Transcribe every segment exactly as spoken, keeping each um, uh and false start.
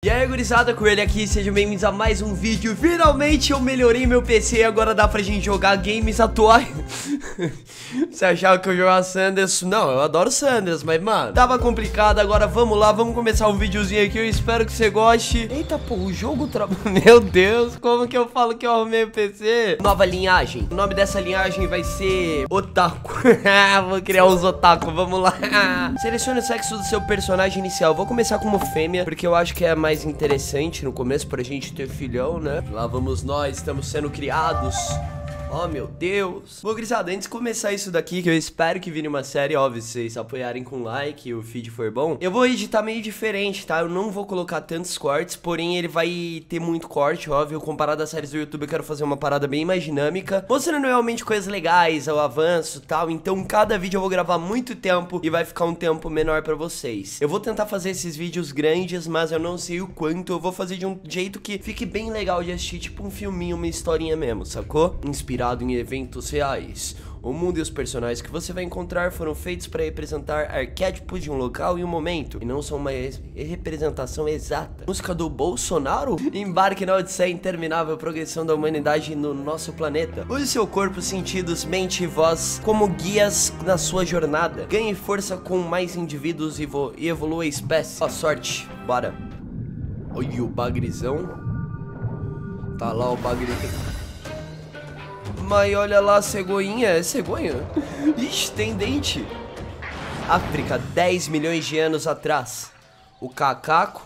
E aí, gurizada, com ele aqui, sejam bem-vindos a mais um vídeo. Finalmente eu melhorei meu P C e agora dá pra gente jogar games atuais. Você achava que eu jogava Sanders? Não, eu adoro Sanders, mas mano, tava complicado. Agora vamos lá, vamos começar um videozinho aqui. Eu espero que você goste. Eita, pô, o jogo tra... Meu Deus, como que eu falo que eu arrumei o P C? Nova linhagem. O nome dessa linhagem vai ser Otaku. Vou criar uns Otaku, vamos lá. Selecione o sexo do seu personagem inicial. Vou começar como fêmea, porque eu acho que é mais interessante no começo pra gente ter filhão, né? Lá vamos nós, estamos sendo criados. Oh, meu Deus. Bom, gurizada, antes de começar isso daqui, que eu espero que vire uma série, óbvio, se vocês apoiarem com like e o feed for bom, eu vou editar meio diferente, tá? Eu não vou colocar tantos cortes, porém ele vai ter muito corte, óbvio. Comparado às séries do YouTube, eu quero fazer uma parada bem mais dinâmica, mostrando realmente coisas legais, o avanço e tal. Então, cada vídeo eu vou gravar muito tempo e vai ficar um tempo menor pra vocês. Eu vou tentar fazer esses vídeos grandes, mas eu não sei o quanto. Eu vou fazer de um jeito que fique bem legal de assistir, tipo um filminho, uma historinha mesmo, sacou? Inspirado em eventos reais. O mundo e os personagens que você vai encontrar foram feitos para representar arquétipos de um local e um momento, e não são uma representação exata. Música do Bolsonaro? Embarque na odisseia interminável progressão da humanidade no nosso planeta. Use seu corpo, sentidos, mente e voz como guias na sua jornada. Ganhe força com mais indivíduos e, vo e evolua a espécie. Boa sorte, bora. Olha o bagrizão. Tá lá o bagrizão. Mas olha lá a cegonha, é cegonha? Ixi, tem dente. África, dez milhões de anos atrás. O cacaco.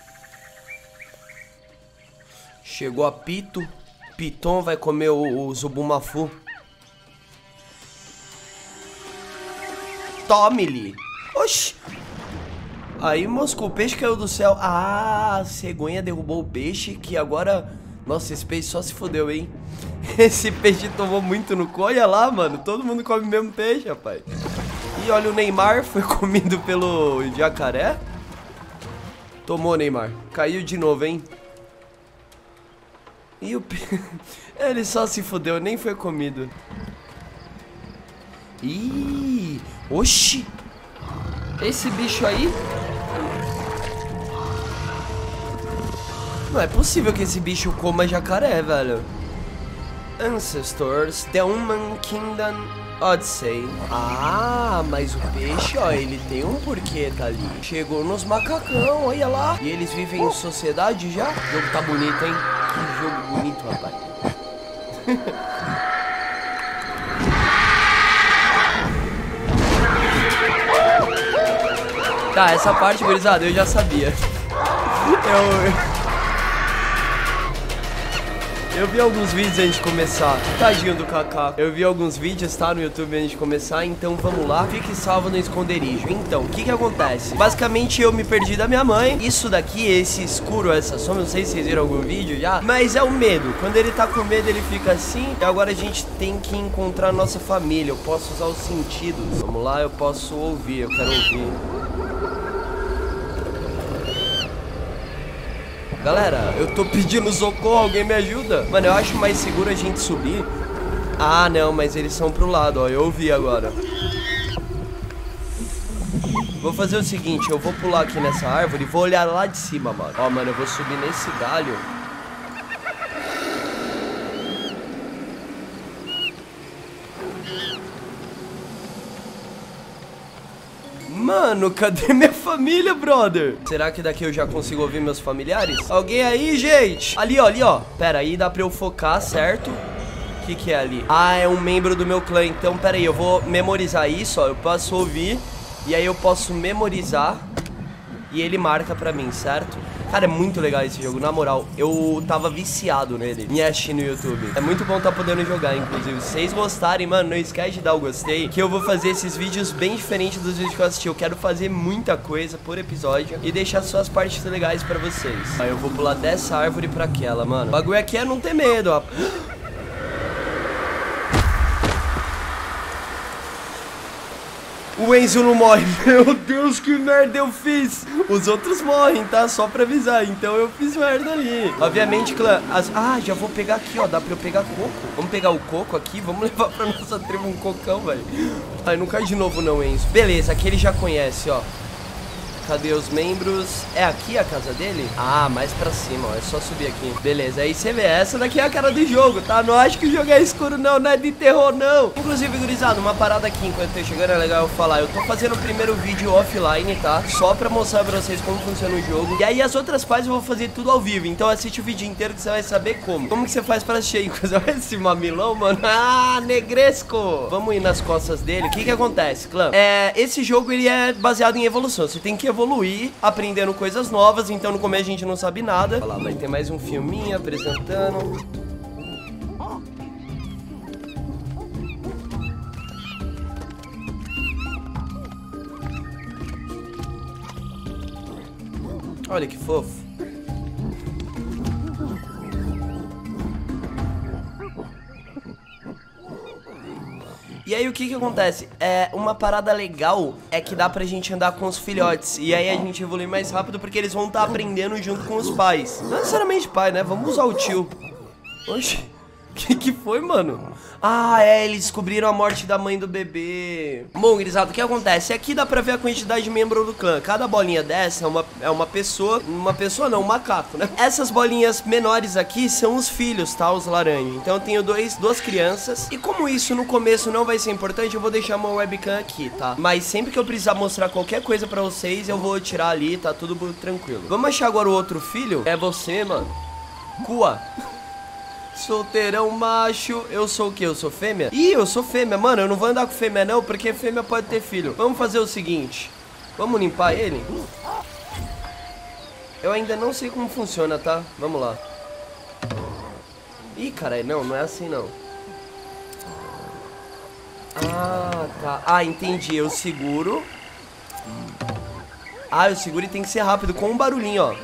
Chegou a Pito. Piton vai comer o, o Zubumafu. Tome-lhe. Oxi. Aí, moscou, o peixe caiu do céu. Ah, a cegonha derrubou o peixe, que agora... Nossa, esse peixe só se fodeu, hein? Esse peixe tomou muito no cu. Olha lá, mano. Todo mundo come o mesmo peixe, rapaz. E olha o Neymar. Foi comido pelo jacaré. Tomou, Neymar. Caiu de novo, hein? E o peixe... Ele só se fodeu. Nem foi comido. Ih! Oxi! Esse bicho aí... Não é possível que esse bicho coma jacaré, velho. Ancestors, The Human Kingdom Odyssey. Ah, mas o peixe, ó, ele tem um porquê, tá ali. Chegou nos macacão, olha lá. E eles vivem em sociedade já? O jogo tá bonito, hein? Que jogo bonito, rapaz. Tá, essa parte, gurizada, eu já sabia. Eu... Eu vi alguns vídeos antes de começar. Tadinho do Kaká. Eu vi alguns vídeos, tá, no YouTube antes de começar. Então vamos lá. Fique salvo no esconderijo. Então, o que que acontece? Basicamente eu me perdi da minha mãe. Isso daqui, esse escuro, essa sombra, não sei se vocês viram algum vídeo já, mas é o medo. Quando ele tá com medo, ele fica assim. E agora a gente tem que encontrar a nossa família. Eu posso usar os sentidos. Vamos lá, eu posso ouvir. Eu quero ouvir. Galera, eu tô pedindo socorro, alguém me ajuda? Mano, eu acho mais seguro a gente subir. Ah, não, mas eles são pro lado, ó, eu ouvi agora. Vou fazer o seguinte, eu vou pular aqui nessa árvore e vou olhar lá de cima, mano. Ó, mano, eu vou subir nesse galho. Mano, cadê minha família, brother? Será que daqui eu já consigo ouvir meus familiares? Alguém aí, gente? Ali, ó, ali, ó. Pera aí, dá pra eu focar, certo? O que que é ali? Ah, é um membro do meu clã. Então, pera aí, eu vou memorizar isso, ó. Eu posso ouvir. E aí eu posso memorizar. E ele marca pra mim, certo? Cara, é muito legal esse jogo, na moral. Eu tava viciado nele, me achei no YouTube. É muito bom tá podendo jogar, inclusive. Se vocês gostarem, mano, não esquece de dar o gostei, que eu vou fazer esses vídeos bem diferentes dos vídeos que eu assisti. Eu quero fazer muita coisa por episódio e deixar só as partes legais pra vocês. Aí eu vou pular dessa árvore pra aquela, mano. O bagulho aqui é não ter medo, ó. O Enzo não morre. Meu Deus, que merda eu fiz. Os outros morrem, tá? Só pra avisar. Então eu fiz merda ali. Obviamente, clã, as... Ah, já vou pegar aqui, ó. Dá pra eu pegar coco. Vamos pegar o coco aqui. Vamos levar pra nossa tribo um cocão, velho. Ai, não cai de novo não, Enzo. Beleza, aqui ele já conhece, ó. Cadê os membros? É aqui a casa dele? Ah, mais pra cima, ó. É só subir aqui. Beleza, aí você vê. Essa daqui é a cara do jogo, tá? Não acho que o jogo é escuro, não. Não é de terror, não. Inclusive, gurizada, uma parada aqui enquanto eu tô chegando é legal eu falar. Eu tô fazendo o primeiro vídeo offline, tá? Só pra mostrar pra vocês como funciona o jogo. E aí as outras partes eu vou fazer tudo ao vivo. Então assiste o vídeo inteiro que você vai saber como. Como que você faz pra assistir? Olha esse mamilão, mano. Ah, negresco. Vamos ir nas costas dele. O que que acontece, clã? É, esse jogo, ele é baseado em evolução. Você tem que evoluir, aprendendo coisas novas. Então no começo a gente não sabe nada. Olha lá, vai ter mais um filminho apresentando. Olha que fofo. E aí o que que acontece? É, uma parada legal é que dá pra gente andar com os filhotes. E aí a gente evolui mais rápido porque eles vão estar aprendendo junto com os pais. Não necessariamente pai, né? Vamos usar o tio. Oxi, que que foi, mano? Ah, é, eles descobriram a morte da mãe do bebê. Bom, gurizada, o que acontece? Aqui dá pra ver a quantidade de membros do clã. Cada bolinha dessa é uma, é uma pessoa. Uma pessoa não, um macaco, né? Essas bolinhas menores aqui são os filhos, tá? Os laranjas. Então eu tenho dois, duas crianças. E como isso no começo não vai ser importante, eu vou deixar uma webcam aqui, tá? Mas sempre que eu precisar mostrar qualquer coisa pra vocês, eu vou tirar ali, tá tudo tranquilo. Vamos achar agora o outro filho? É você, mano. Cua. Solteirão macho. Eu sou o que? Eu sou fêmea? Ih, eu sou fêmea, mano. Eu não vou andar com fêmea não, porque fêmea pode ter filho. Vamos fazer o seguinte. Vamos limpar ele? Eu ainda não sei como funciona, tá? Vamos lá. Ih, caralho, não, não é assim não. Ah, tá. Ah, entendi. Eu seguro. Ah, eu seguro e tem que ser rápido, com um barulhinho, ó.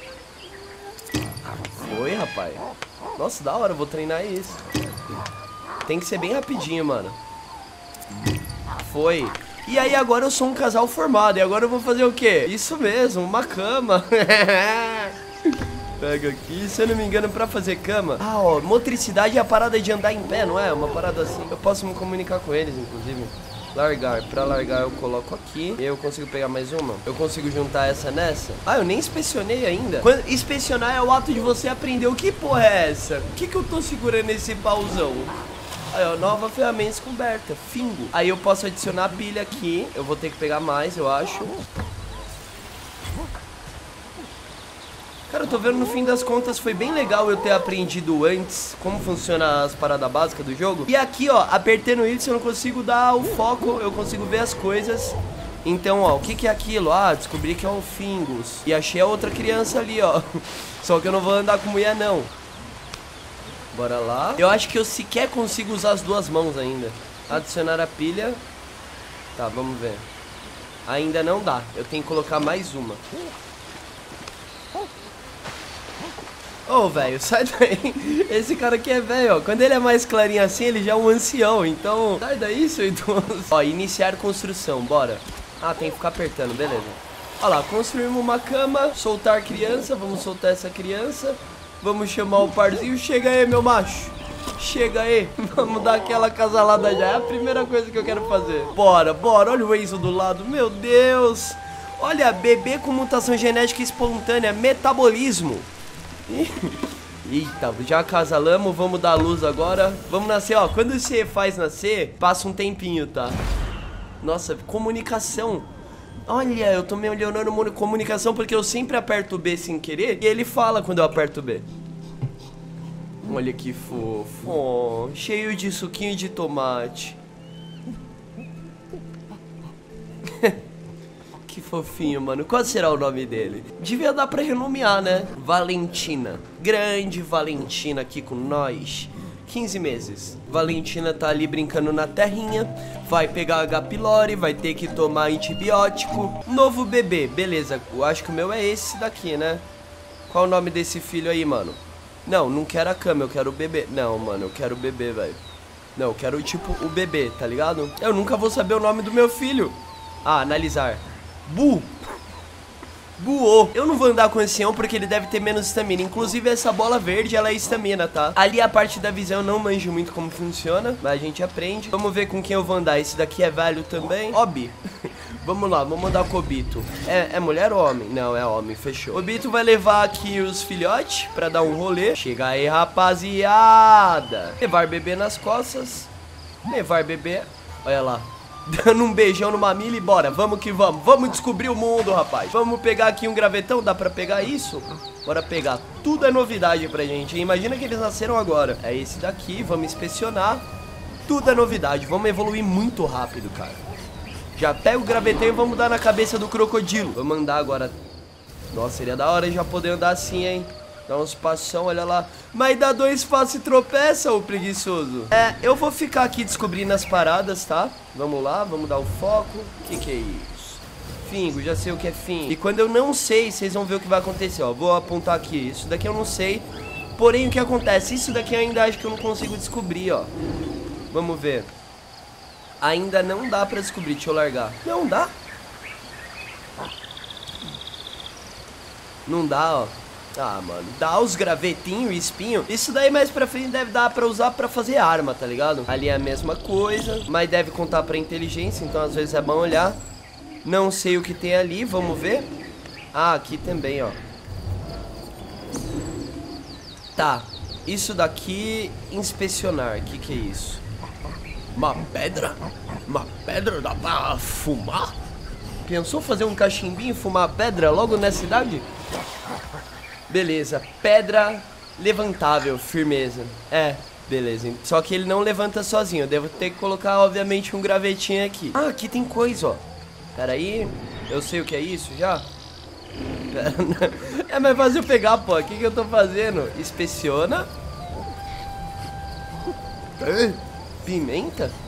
Foi, rapaz. Nossa, da hora, eu vou treinar isso. Tem que ser bem rapidinho, mano. Foi. E aí agora eu sou um casal formado. E agora eu vou fazer o quê? Isso mesmo, uma cama. Pega aqui, se eu não me engano, pra fazer cama. Ah, ó, motricidade é a parada de andar em pé, não é? Uma parada assim. Eu posso me comunicar com eles, inclusive. Largar, pra largar eu coloco aqui. E eu consigo pegar mais uma? Eu consigo juntar essa nessa? Ah, eu nem inspecionei ainda. Quando inspecionar é o ato de você aprender. O que porra é essa? O que que eu tô segurando nesse pauzão? Aí, ó, nova ferramenta descoberta, fingo. Aí eu posso adicionar a pilha aqui. Eu vou ter que pegar mais, eu acho. Cara, eu tô vendo no fim das contas foi bem legal eu ter aprendido antes como funciona as paradas básicas do jogo. E aqui, ó, apertando isso eu não consigo dar o foco, eu consigo ver as coisas. Então, ó, o que que é aquilo? Ah, descobri que é o Fingus. E achei a outra criança ali, ó. Só que eu não vou andar com mulher, não. Bora lá. Eu acho que eu sequer consigo usar as duas mãos ainda. Adicionar a pilha. Tá, vamos ver. Ainda não dá, eu tenho que colocar mais uma. Ô, oh, velho, sai daí. Esse cara aqui é velho, ó. Quando ele é mais clarinho assim, ele já é um ancião. Então, sai daí, seu idoso. Ó, iniciar construção, bora. Ah, tem que ficar apertando, beleza. Olha lá, construímos uma cama. Soltar criança, vamos soltar essa criança. Vamos chamar o parzinho. Chega aí, meu macho. Chega aí. Vamos dar aquela acasalada já. É a primeira coisa que eu quero fazer. Bora, bora. Olha o Enzo do lado. Meu Deus. Olha, bebê com mutação genética espontânea. Metabolismo. Eita, já acasalamos, vamos dar luz agora. Vamos nascer, ó, quando você faz nascer, passa um tempinho, tá? Nossa, comunicação. Olha, eu tô me olhando comunicação porque eu sempre aperto o B sem querer. E ele fala quando eu aperto o B. Olha que fofo, oh, cheio de suquinho de tomate. Que fofinho, mano. Qual será o nome dele? Devia dar pra renomear, né? Valentina. Grande Valentina aqui com nós. quinze meses. Valentina tá ali brincando na terrinha. Vai pegar H. pylori, vai ter que tomar antibiótico. Novo bebê, beleza. Eu acho que o meu é esse daqui, né? Qual o nome desse filho aí, mano? Não, não quero a cama, eu quero o bebê. Não, mano, eu quero o bebê, velho. Não, eu quero, tipo, o bebê, tá ligado? Eu nunca vou saber o nome do meu filho. Ah, analisar. Bu. Buou. Eu não vou andar com esse Eon porque ele deve ter menos estamina. Inclusive essa bola verde, ela é estamina, tá? Ali a parte da visão eu não manjo muito como funciona, mas a gente aprende. Vamos ver com quem eu vou andar. Esse daqui é velho também. Obi. Vamos lá, vamos mandar o Cobito. É, é mulher ou homem? Não, é homem, fechou. O Cobito vai levar aqui os filhotes pra dar um rolê. Chega aí, rapaziada. Levar bebê nas costas. Levar bebê. Olha lá. Dando um beijão no mamilo e bora. Vamos que vamos. Vamos descobrir o mundo, rapaz. Vamos pegar aqui um gravetão. Dá pra pegar isso? Bora pegar. Tudo é novidade pra gente, hein? Imagina que eles nasceram agora. É esse daqui. Vamos inspecionar. Tudo é novidade. Vamos evoluir muito rápido, cara. Já pega o gravetão e vamos dar na cabeça do crocodilo. Vamos andar agora. Nossa, seria da hora já poder andar assim, hein? Dá uns passão, olha lá. Mas dá dois passos e tropeça, ô preguiçoso. É, eu vou ficar aqui descobrindo as paradas, tá? Vamos lá, vamos dar o foco. O que que é isso? Fingo, já sei o que é fingo. E quando eu não sei, vocês vão ver o que vai acontecer, ó. Vou apontar aqui. Isso daqui eu não sei. Porém, o que acontece? Isso daqui eu ainda acho que eu não consigo descobrir, ó. Vamos ver. Ainda não dá pra descobrir. Deixa eu largar. Não dá? Não dá, ó. Ah, mano, dá os gravetinhos e espinho. Isso daí mais pra frente deve dar pra usar pra fazer arma, tá ligado? Ali é a mesma coisa, mas deve contar pra inteligência, então às vezes é bom olhar. Não sei o que tem ali, vamos ver. Ah, aqui também, ó. Tá, isso daqui, inspecionar, o que que é isso? Uma pedra? Uma pedra dá pra fumar? Pensou fazer um cachimbinho e fumar pedra logo nessa cidade? Beleza, pedra levantável, firmeza. É, beleza. Só que ele não levanta sozinho. Eu devo ter que colocar, obviamente, um gravetinho aqui. Ah, aqui tem coisa, ó. Pera aí. Eu sei o que é isso já? Pera, é mais fácil eu pegar, pô. O que que eu tô fazendo? Inspeciona. Pimenta?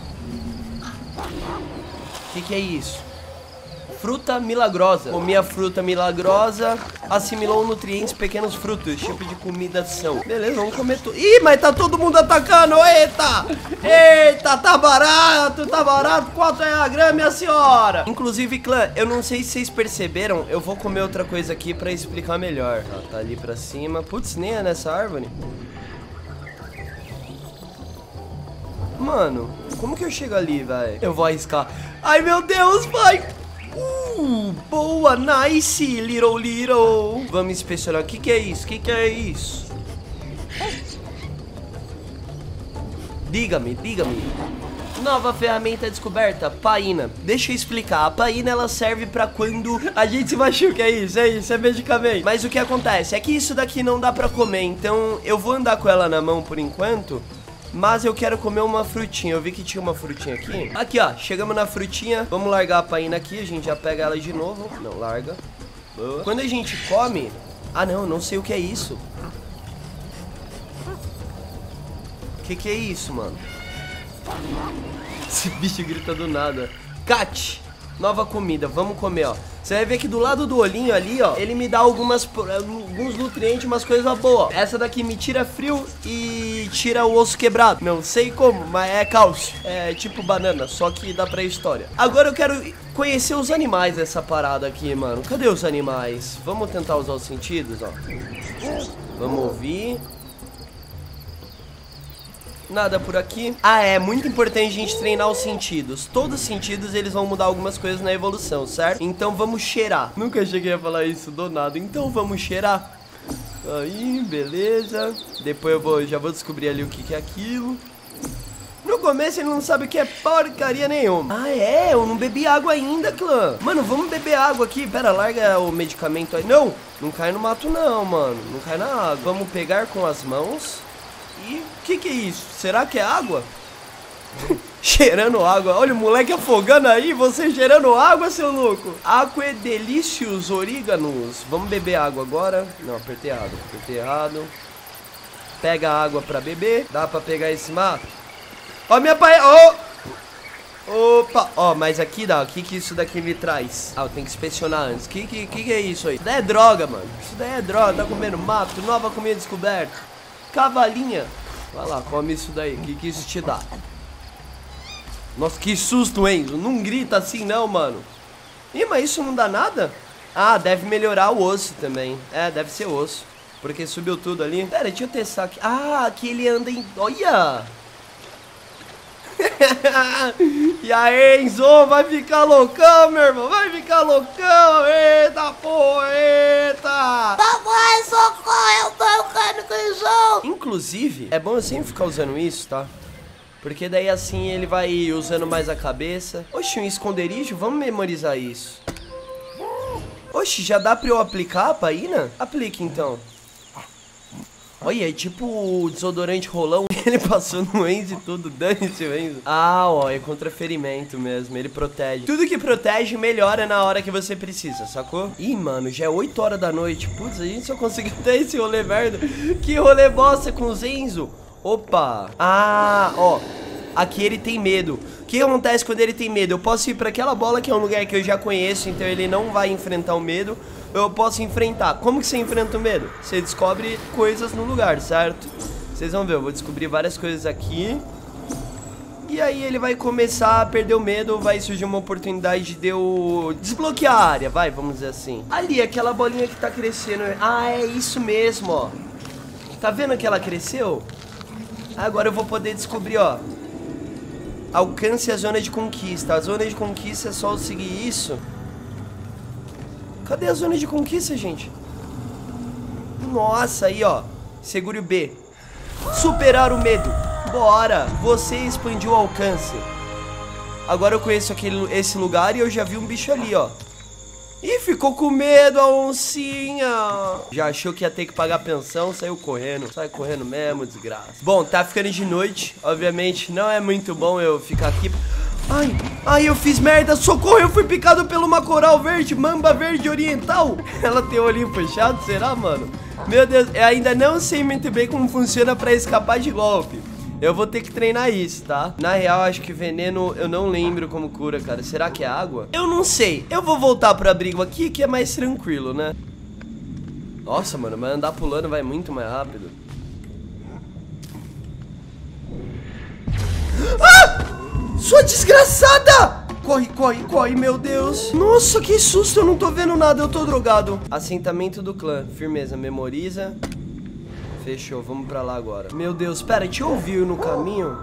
O que que é isso? Fruta milagrosa. Comi a fruta milagrosa, assimilou nutrientes, pequenos frutos, tipo de comida são. Beleza, vamos comer tudo. Ih, mas tá todo mundo atacando, eita! Eita, tá barato, tá barato, quanto é a grama, minha senhora? Inclusive, clã, eu não sei se vocês perceberam, eu vou comer outra coisa aqui pra explicar melhor. Tá, tá ali pra cima. Putz, nem é nessa árvore. Mano, como que eu chego ali, velho? Eu vou arriscar. Ai, meu Deus, vai! Uh, boa, nice, little, little. Vamos inspecionar. O que que é isso? O que que é isso? Diga-me, diga-me. Nova ferramenta descoberta, paína. Deixa eu explicar. A paína, ela serve pra quando a gente se machuca. É isso, é isso, é medicamento. Mas o que acontece? É que isso daqui não dá pra comer. Então, eu vou andar com ela na mão por enquanto. Mas eu quero comer uma frutinha. Eu vi que tinha uma frutinha aqui. Aqui, ó. Chegamos na frutinha. Vamos largar a paína aqui. A gente já pega ela de novo. Não, larga. Boa. Quando a gente come... Ah, não. Não sei o que é isso. O que que é isso, mano? Esse bicho grita do nada. Cat. Nova comida. Vamos comer, ó. Você vai ver que do lado do olhinho ali, ó, ele me dá algumas, alguns nutrientes, umas coisas boas. Essa daqui me tira frio e tira o osso quebrado. Não sei como, mas é cálcio. É tipo banana, só que dá pra história. Agora eu quero conhecer os animais dessa parada aqui, mano. Cadê os animais? Vamos tentar usar os sentidos, ó. Vamos ouvir. Nada por aqui. Ah, é muito importante a gente treinar os sentidos. Todos os sentidos, eles vão mudar algumas coisas na evolução, certo? Então vamos cheirar. Nunca cheguei a falar isso do nada. Então vamos cheirar. Aí, beleza. Depois eu vou, já vou descobrir ali o que que é aquilo. No começo ele não sabe o que é porcaria nenhuma. Ah, é? Eu não bebi água ainda, clã. Mano, vamos beber água aqui. Pera, larga o medicamento aí. Não, não cai no mato não, mano. Não cai na água. Vamos pegar com as mãos. E o que que é isso? Será que é água? Cheirando água. Olha o moleque afogando aí. Você cheirando água, seu louco. Aqua delicious oríganos. Vamos beber água agora. Não, apertei errado. Apertei errado. Pega a água pra beber. Dá pra pegar esse mato? Ó, minha pai... Oh! Opa! Ó, mas aqui dá. O que que isso daqui me traz? Ah, eu tenho que inspecionar antes. O que, que que é isso aí? Isso daí é droga, mano. Isso daí é droga. Tá comendo mato. Nova comida descoberta. Cavalinha. Vai lá, come isso daí. O que que isso te dá? Nossa, que susto, Enzo. Não grita assim não, mano. Ih, mas isso não dá nada? Ah, deve melhorar o osso também. É, deve ser osso. Porque subiu tudo ali. Pera, deixa eu testar aqui. Ah, aqui ele anda em... Olha! E aí, Enzo, vai ficar loucão, meu irmão. Vai ficar loucão. Eita, porra, eita. Papai, socorro, eu tô caindo com o Enzo. Inclusive, é bom eu sempre ficar usando isso, tá? Porque daí assim ele vai usando mais a cabeça. Oxe, um esconderijo? Vamos memorizar isso. Oxe, já dá pra eu aplicar a paina? Aplique então. Olha, é tipo o desodorante rolão. Ele passou no Enzo e tudo, dane-se o Enzo. Ah, ó, é contra ferimento mesmo, ele protege. Tudo que protege melhora na hora que você precisa, sacou? Ih, mano, já é oito horas da noite. Putz, a gente só conseguiu ter esse rolê merda. Que rolê bosta com os Enzo. Opa. Ah, ó, aqui ele tem medo. O que acontece quando ele tem medo? Eu posso ir pra aquela bola que é um lugar que eu já conheço, então ele não vai enfrentar o medo. Eu posso enfrentar. Como que você enfrenta o medo? Você descobre coisas no lugar, certo? Vocês vão ver, eu vou descobrir várias coisas aqui. E aí ele vai começar a perder o medo. Vai surgir uma oportunidade de eu desbloquear a área, vai, vamos dizer assim. Ali, aquela bolinha que tá crescendo. Ah, é isso mesmo, ó. Tá vendo que ela cresceu? Agora eu vou poder descobrir, ó. Alcance a zona de conquista. A zona de conquista é só eu seguir isso. Cadê a zona de conquista, gente? Nossa, aí, ó. Segure o B. Superar o medo. Bora. Você expandiu o alcance. Agora eu conheço aquele, esse lugar e eu já vi um bicho ali, ó. Ih, ficou com medo a oncinha. Já achou que ia ter que pagar pensão, saiu correndo. Sai correndo mesmo, desgraça. Bom, tá ficando de noite. Obviamente não é muito bom eu ficar aqui. Ai, ai, eu fiz merda, socorro, eu fui picado por uma coral verde, mamba verde oriental. Ela tem o olhinho fechado, será, mano? Meu Deus, eu ainda não sei muito bem como funciona pra escapar de golpe. Eu vou ter que treinar isso, tá? Na real, acho que veneno, eu não lembro como cura, cara. Será que é água? Eu não sei. Eu vou voltar pro abrigo aqui, que é mais tranquilo, né? Nossa, mano, mas andar pulando vai muito mais rápido. Ah! Sua desgraçada! Corre, corre, corre, meu Deus. Nossa, que susto, eu não tô vendo nada, eu tô drogado. Assentamento do clã, firmeza, memoriza. Fechou, vamos pra lá agora. Meu Deus, pera, te ouviu no caminho?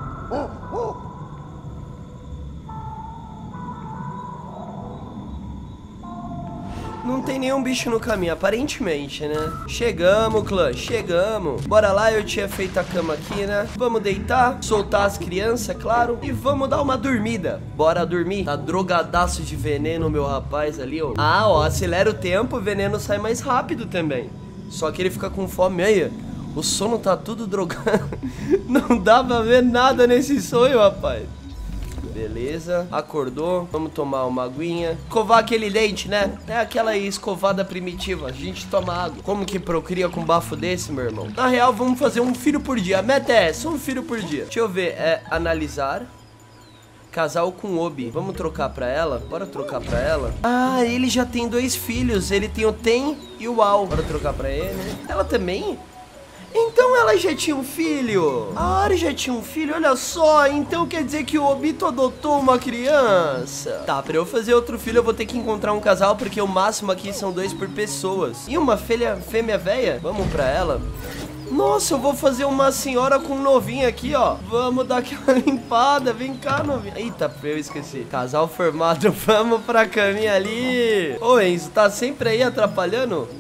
Não tem nenhum bicho no caminho, aparentemente, né? Chegamos, clã, chegamos. Bora lá, eu tinha feito a cama aqui, né? Vamos deitar, soltar as crianças, claro. E vamos dar uma dormida. Bora dormir. Tá drogadaço de veneno, meu rapaz, ali, ó. Ah, ó, acelera o tempo, o veneno sai mais rápido também. Só que ele fica com fome, aí. O sono tá tudo drogado. Não dá pra ver nada nesse sonho, rapaz. Beleza, acordou, vamos tomar uma aguinha. Escovar aquele dente, né? É aquela escovada primitiva, a gente toma água. Como que procria com bafo desse, meu irmão? Na real, vamos fazer um filho por dia. A meta é essa, um filho por dia. Deixa eu ver, é analisar. Casal com Obi. Vamos trocar pra ela? Bora trocar pra ela? Ah, ele já tem dois filhos. Ele tem o Ten e o Al. Bora trocar pra ele. Ela também? Então ela já tinha um filho. A Ari já tinha um filho, olha só. Então quer dizer que o Obito adotou uma criança. Tá, pra eu fazer outro filho eu vou ter que encontrar um casal, porque o máximo aqui são dois por pessoas. E uma fêmea, fêmea velha? Vamos pra ela. Nossa, eu vou fazer uma senhora com um novinho aqui, ó. Vamos dar aquela limpada. Vem cá, novinho. Eita, eu esqueci. Casal formado, vamos pra caminha ali. Ô, Enzo, tá sempre aí atrapalhando?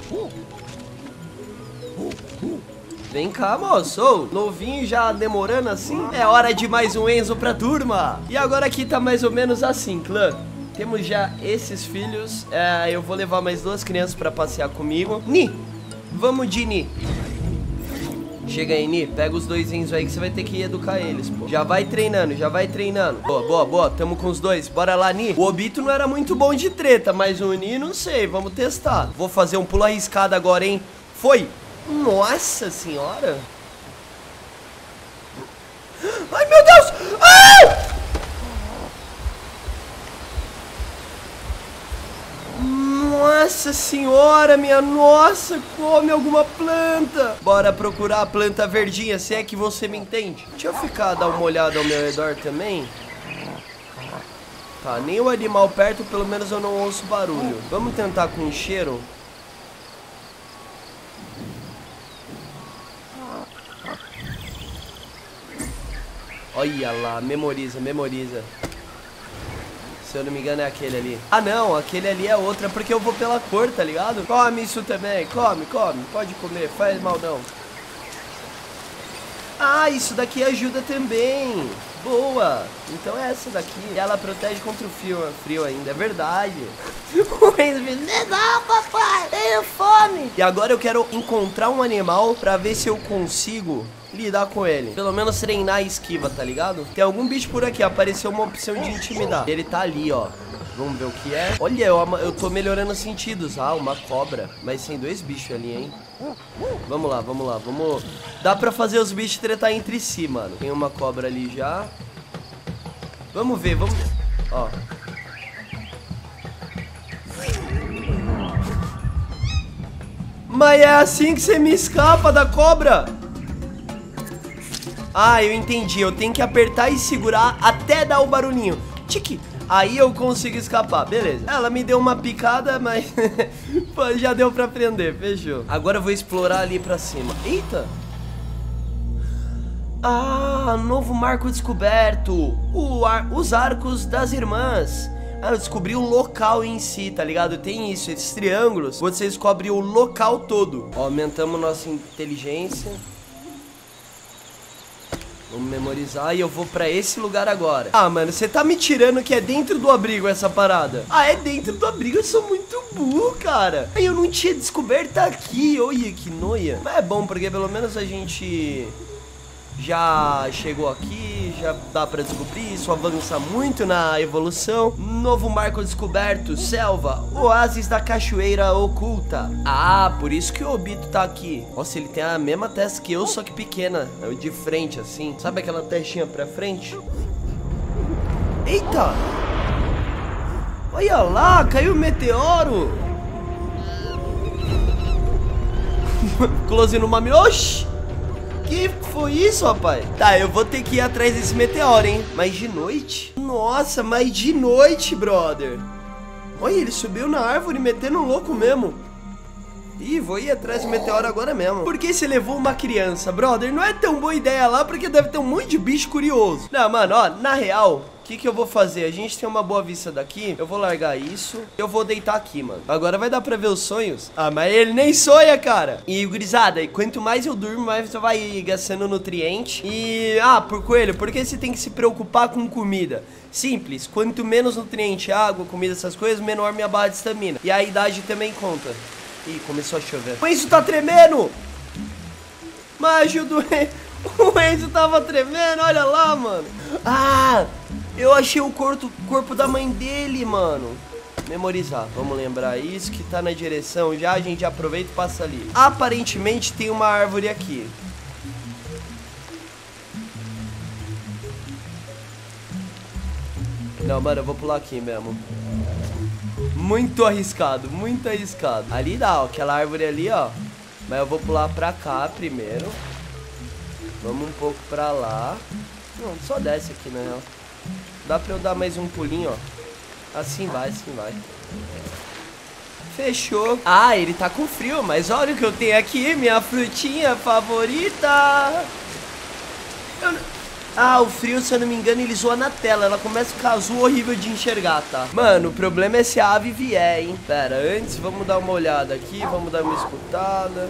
Vem cá, moço. Ô, novinho já demorando assim? É hora de mais um Enzo pra turma. E agora aqui tá mais ou menos assim, clã. Temos já esses filhos. É, eu vou levar mais duas crianças pra passear comigo. Ni, vamos de Ni. Chega aí, Ni. Pega os dois Enzo aí que você vai ter que educar eles, pô. Já vai treinando, já vai treinando. Boa, boa, boa. Tamo com os dois. Bora lá, Ni. O Obito não era muito bom de treta, mas o Ni, não sei. Vamos testar. Vou fazer um pulo arriscado agora, hein. Foi. Nossa senhora. Ai, meu Deus. Ah! Nossa senhora, minha nossa, come alguma planta. Bora procurar a planta verdinha, se é que você me entende. Deixa eu ficar, dar uma olhada ao meu redor também. Tá, nem o animal perto, pelo menos eu não ouço barulho. Vamos tentar com cheiro. Olha lá, memoriza, memoriza. Se eu não me engano é aquele ali. Ah não, aquele ali é outra, porque eu vou pela cor, tá ligado? Come isso também, come, come. Pode comer, faz mal não. Ah, isso daqui ajuda também. Boa. Então é essa daqui. Ela protege contra o frio, frio ainda, é verdade. Legal, papai, tenho fome. E agora eu quero encontrar um animal pra ver se eu consigo lidar com ele. Pelo menos treinar a esquiva, tá ligado? Tem algum bicho por aqui, apareceu uma opção de intimidar. Ele tá ali, ó. Vamos ver o que é. Olha, eu, eu tô melhorando os sentidos. Ah, uma cobra. Mas tem dois bichos ali, hein? Vamos lá, vamos lá, vamos... Dá pra fazer os bichos tretar entre si, mano. Tem uma cobra ali já. Vamos ver, vamos... Ó. Mas é assim que você me escapa da cobra? Ah, eu entendi. Eu tenho que apertar e segurar até dar o barulhinho. Tique. Aí eu consigo escapar, beleza. Ela me deu uma picada, mas pô, já deu pra prender, fechou. Agora eu vou explorar ali pra cima. Eita. Ah, novo marco descoberto. O ar... Os arcos das irmãs. Ah, eu descobri o local em si, tá ligado? Tem isso, esses triângulos. Você descobre o local todo. Ó, aumentamos nossa inteligência. Vamos memorizar e eu vou pra esse lugar agora. Ah, mano, você tá me tirando que é dentro do abrigo essa parada. Ah, é dentro do abrigo? Eu sou muito burro, cara. Eu não tinha descoberto aqui. Olha que noia. Mas é bom, porque pelo menos a gente já chegou aqui, já dá pra descobrir. Isso avança muito na evolução. Novo marco descoberto, selva, oásis da cachoeira oculta. Ah, por isso que o Obito tá aqui. Nossa, ele tem a mesma testa que eu, só que pequena, de frente assim. Sabe aquela testinha pra frente? Eita! Olha lá, caiu um meteoro. Close no mamilo. Oxi! Que foi isso, rapaz? Tá, eu vou ter que ir atrás desse meteoro, hein? Mas de noite? Nossa, mas de noite, brother. Olha, ele subiu na árvore metendo louco mesmo. Ih, vou ir atrás do meteoro agora mesmo. Por que você levou uma criança, brother? Não é tão boa ideia lá, porque deve ter um monte de bicho curioso. Não, mano, ó, na real... O que que eu vou fazer? A gente tem uma boa vista daqui. Eu vou largar isso. Eu vou deitar aqui, mano. Agora vai dar pra ver os sonhos. Ah, mas ele nem sonha, cara. E, gurizada, e quanto mais eu durmo, mais você vai gastando nutriente. E, ah, por coelho, por que você tem que se preocupar com comida? Simples. Quanto menos nutriente, água, comida, essas coisas, menor minha barra de estamina. E a idade também conta. Ih, começou a chover. O Enzo tá tremendo! Mas ajuda o Enzo tava tremendo, olha lá, mano. Ah... Eu achei o corpo, corpo da mãe dele, mano. Memorizar, vamos lembrar isso que tá na direção já, a gente aproveita e passa ali. Aparentemente tem uma árvore aqui. Não, mano, eu vou pular aqui mesmo. Muito arriscado, muito arriscado. Ali dá, ó, aquela árvore ali, ó. Mas eu vou pular pra cá primeiro. Vamos um pouco pra lá. Não, só desce aqui, na real. Dá pra eu dar mais um pulinho, ó. Assim vai, assim vai. Fechou. Ah, ele tá com frio, mas olha o que eu tenho aqui. Minha frutinha favorita. Eu... Ah, o frio, se eu não me engano, ele zoa na tela. Ela começa a ficar azul, horrível de enxergar, tá? Mano, o problema é se a ave vier, hein? Pera, antes vamos dar uma olhada aqui. Vamos dar uma escutada.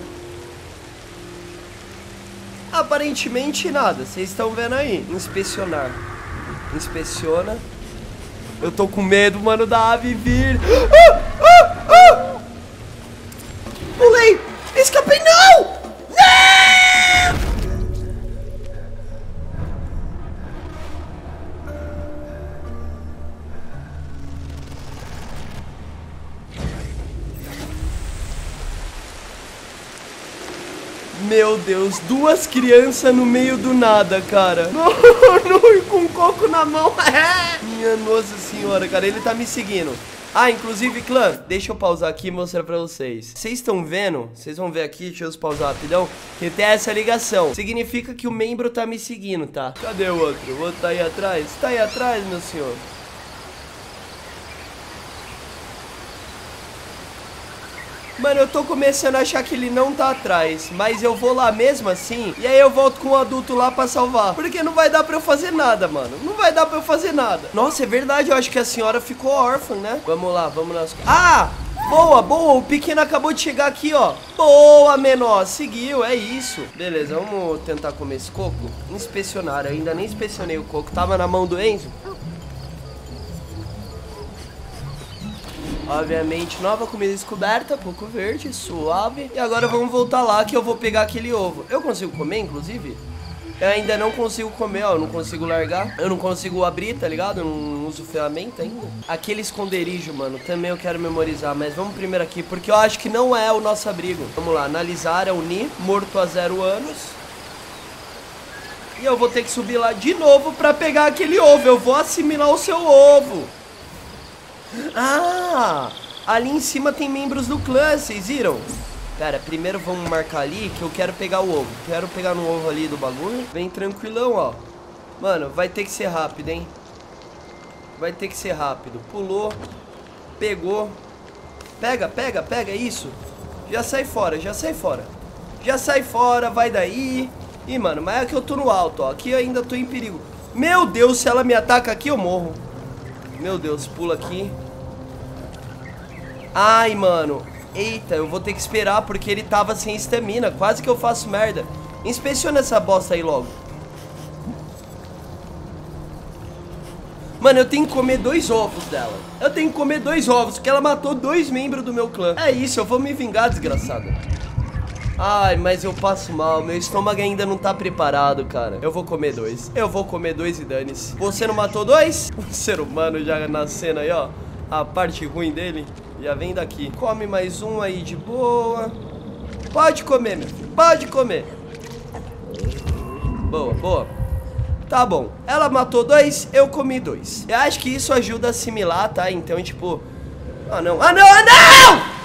Aparentemente nada, vocês estão vendo aí. Inspecionar. Inspeciona. Eu tô com medo, mano, da ave vir. Ah, ah, ah! Pulei! Escapei, não! Não! Meu Deus, duas crianças no meio do nada, cara. Não, não, com coco na mão. Minha nossa senhora, cara, ele tá me seguindo. Ah, inclusive, clã, deixa eu pausar aqui e mostrar pra vocês. Vocês estão vendo? Vocês vão ver aqui, deixa eu pausar rapidão. Que tem essa ligação. Significa que o membro tá me seguindo, tá? Cadê o outro? O outro tá aí atrás? Tá aí atrás, meu senhor? Mano, eu tô começando a achar que ele não tá atrás, mas eu vou lá mesmo assim, e aí eu volto com o adulto lá pra salvar. Porque não vai dar pra eu fazer nada, mano. Não vai dar pra eu fazer nada. Nossa, é verdade, eu acho que a senhora ficou órfã, né? Vamos lá, vamos nas... Ah! Boa, boa, o pequeno acabou de chegar aqui, ó. Boa, menor, seguiu, é isso. Beleza, vamos tentar comer esse coco. Inspecionar, eu ainda nem inspecionei o coco. Tava na mão do Enzo. Obviamente, nova comida descoberta, coco verde, suave. E agora vamos voltar lá que eu vou pegar aquele ovo. Eu consigo comer, inclusive? Eu ainda não consigo comer, ó, eu não consigo largar. Eu não consigo abrir, tá ligado? Eu não uso ferramenta ainda. Aquele esconderijo, mano, também eu quero memorizar. Mas vamos primeiro aqui, porque eu acho que não é o nosso abrigo. Vamos lá, analisar, é o Ni, morto há zero anos. E eu vou ter que subir lá de novo pra pegar aquele ovo. Eu vou assimilar o seu ovo. Ah, ali em cima tem membros do clã, vocês viram? Pera, primeiro vamos marcar ali que eu quero pegar o ovo. Quero pegar no ovo ali do bagulho. Vem tranquilão, ó. Mano, vai ter que ser rápido, hein? Vai ter que ser rápido. Pulou. Pegou. Pega, pega, pega, isso. Já sai fora, já sai fora. Já sai fora, vai daí. Ih, mano, mas é que eu tô no alto, ó. Aqui eu ainda tô em perigo. Meu Deus, se ela me ataca aqui eu morro. Meu Deus, pula aqui. Ai, mano. Eita, eu vou ter que esperar porque ele tava sem estamina. Quase que eu faço merda. Inspeciona essa bosta aí logo. Mano, eu tenho que comer dois ovos dela. Eu tenho que comer dois ovos, porque ela matou dois membros do meu clã. É isso, eu vou me vingar, desgraçada. Ai, mas eu passo mal. Meu estômago ainda não tá preparado, cara. Eu vou comer dois. Eu vou comer dois e dane-se. Você não matou dois? O ser humano já na cena aí, ó. A parte ruim dele já vem daqui. Come mais um aí de boa. Pode comer, meu filho. Pode comer. Boa, boa. Tá bom. Ela matou dois, eu comi dois. Eu acho que isso ajuda a assimilar, tá? Então, tipo... Ah, não. Ah, não! Ah, não!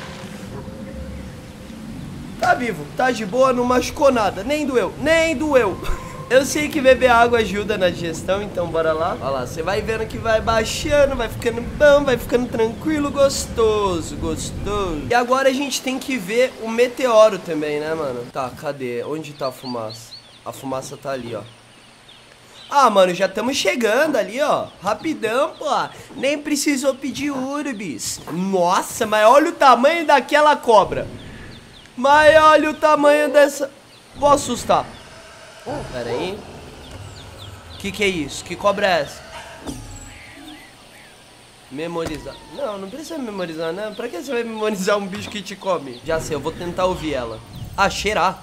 Tá vivo. Tá de boa, não machucou nada. Nem doeu. Nem doeu. Eu sei que beber água ajuda na digestão, então bora lá. Olha lá, você vai vendo que vai baixando, vai ficando bom, vai ficando tranquilo, gostoso, gostoso. E agora a gente tem que ver o meteoro também, né, mano? Tá, cadê? Onde tá a fumaça? A fumaça tá ali, ó. Ah, mano, já estamos chegando ali, ó. Rapidão, pô. Nem precisou pedir urbis. Nossa, mas olha o tamanho daquela cobra. Mas olha o tamanho dessa... Vou assustar. Pera aí. Que que é isso? Que cobra é essa? Memorizar. Não, não precisa memorizar, né? Pra que você vai memorizar um bicho que te come? Já sei, eu vou tentar ouvir ela. Ah, cheirar.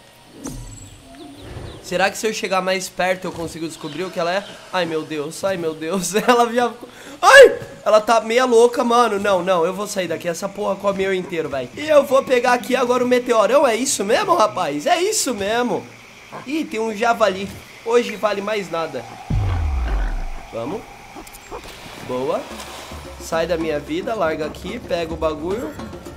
Será que se eu chegar mais perto eu consigo descobrir o que ela é? Ai, meu Deus, ai, meu Deus. Ela já... Ai! Ela tá meia louca, mano. Não, não, eu vou sair daqui. Essa porra come eu inteiro, velho. E eu vou pegar aqui agora o meteorão. É isso mesmo, rapaz? É isso mesmo. Ih, tem um javali. Hoje vale mais nada. Vamos. Boa. Sai da minha vida, larga aqui, pega o bagulho.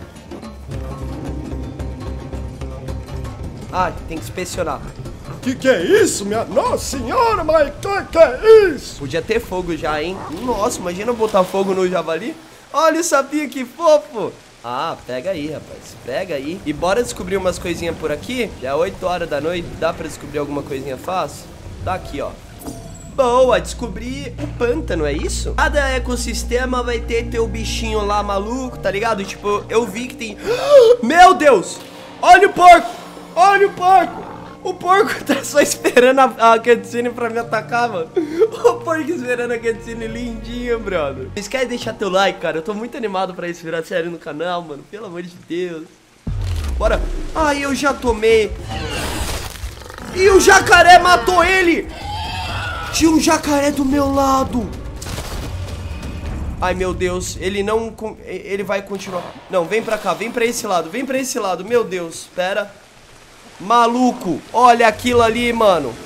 Ah, tem que inspecionar. Que que é isso, minha nossa senhora, mas que que é isso? Podia ter fogo já, hein? Nossa, imagina botar fogo no javali. Olha o sapinho, que fofo. Ah, pega aí, rapaz, pega aí. E bora descobrir umas coisinhas por aqui. Já é oito horas da noite, dá pra descobrir alguma coisinha fácil? Tá aqui, ó. Boa, descobri o pântano, é isso? Cada ecossistema vai ter teu bichinho lá maluco, tá ligado? Tipo, eu vi que tem... Meu Deus! Olha o porco! Olha o porco! O porco tá só esperando a, a cutscene pra me atacar, mano. O porco esperando a cutscene lindinho, brother. Não esquece de deixar teu like, cara. Eu tô muito animado pra isso virar série no canal, mano. Pelo amor de Deus. Bora. Ai, eu já tomei. E o jacaré matou ele. Tinha um jacaré do meu lado. Ai, meu Deus. Ele não... Ele vai continuar. Não, vem pra cá. Vem pra esse lado. Vem pra esse lado. Meu Deus. Pera. Maluco, olha aquilo ali, mano.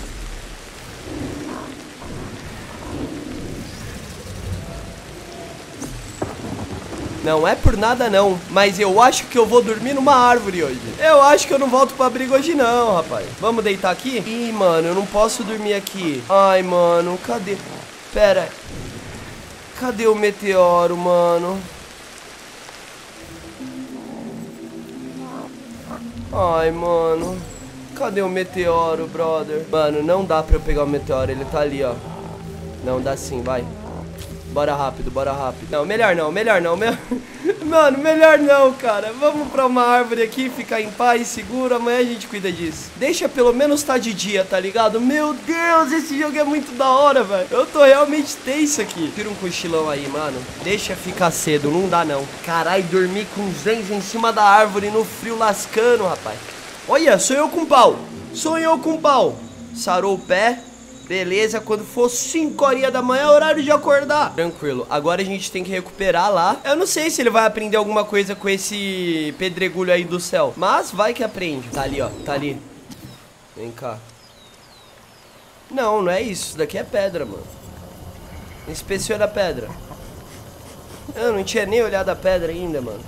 Não é por nada não, mas eu acho que eu vou dormir numa árvore hoje. Eu acho que eu não volto pra briga hoje não, rapaz. Vamos deitar aqui? Ih, mano, eu não posso dormir aqui. Ai, mano, cadê? Pera. Cadê o meteoro, mano? Ai, mano. Cadê o meteoro, brother? Mano, não dá pra eu pegar o meteoro. Ele tá ali, ó. Não, dá sim, vai. Bora rápido, bora rápido. Não, melhor não, melhor não. Me... Mano, melhor não, cara. Vamos pra uma árvore aqui, ficar em paz, seguro. Amanhã a gente cuida disso. Deixa pelo menos tá de dia, tá ligado? Meu Deus, esse jogo é muito da hora, velho. Eu tô realmente tenso aqui. Tira um cochilão aí, mano. Deixa ficar cedo, não dá não. Caralho, dormir com os dentes em cima da árvore no frio lascando, rapaz. Olha, sou eu com pau. Sou eu com pau. Sarou o pé. Beleza, quando for cinco horas da manhã é horário de acordar. Tranquilo, agora a gente tem que recuperar lá. Eu não sei se ele vai aprender alguma coisa com esse pedregulho aí do céu, mas vai que aprende. Tá ali, ó, tá ali. Vem cá. Não, não é isso, isso daqui é pedra, mano. Inspeciona a pedra. Eu não tinha nem olhado a pedra ainda, mano.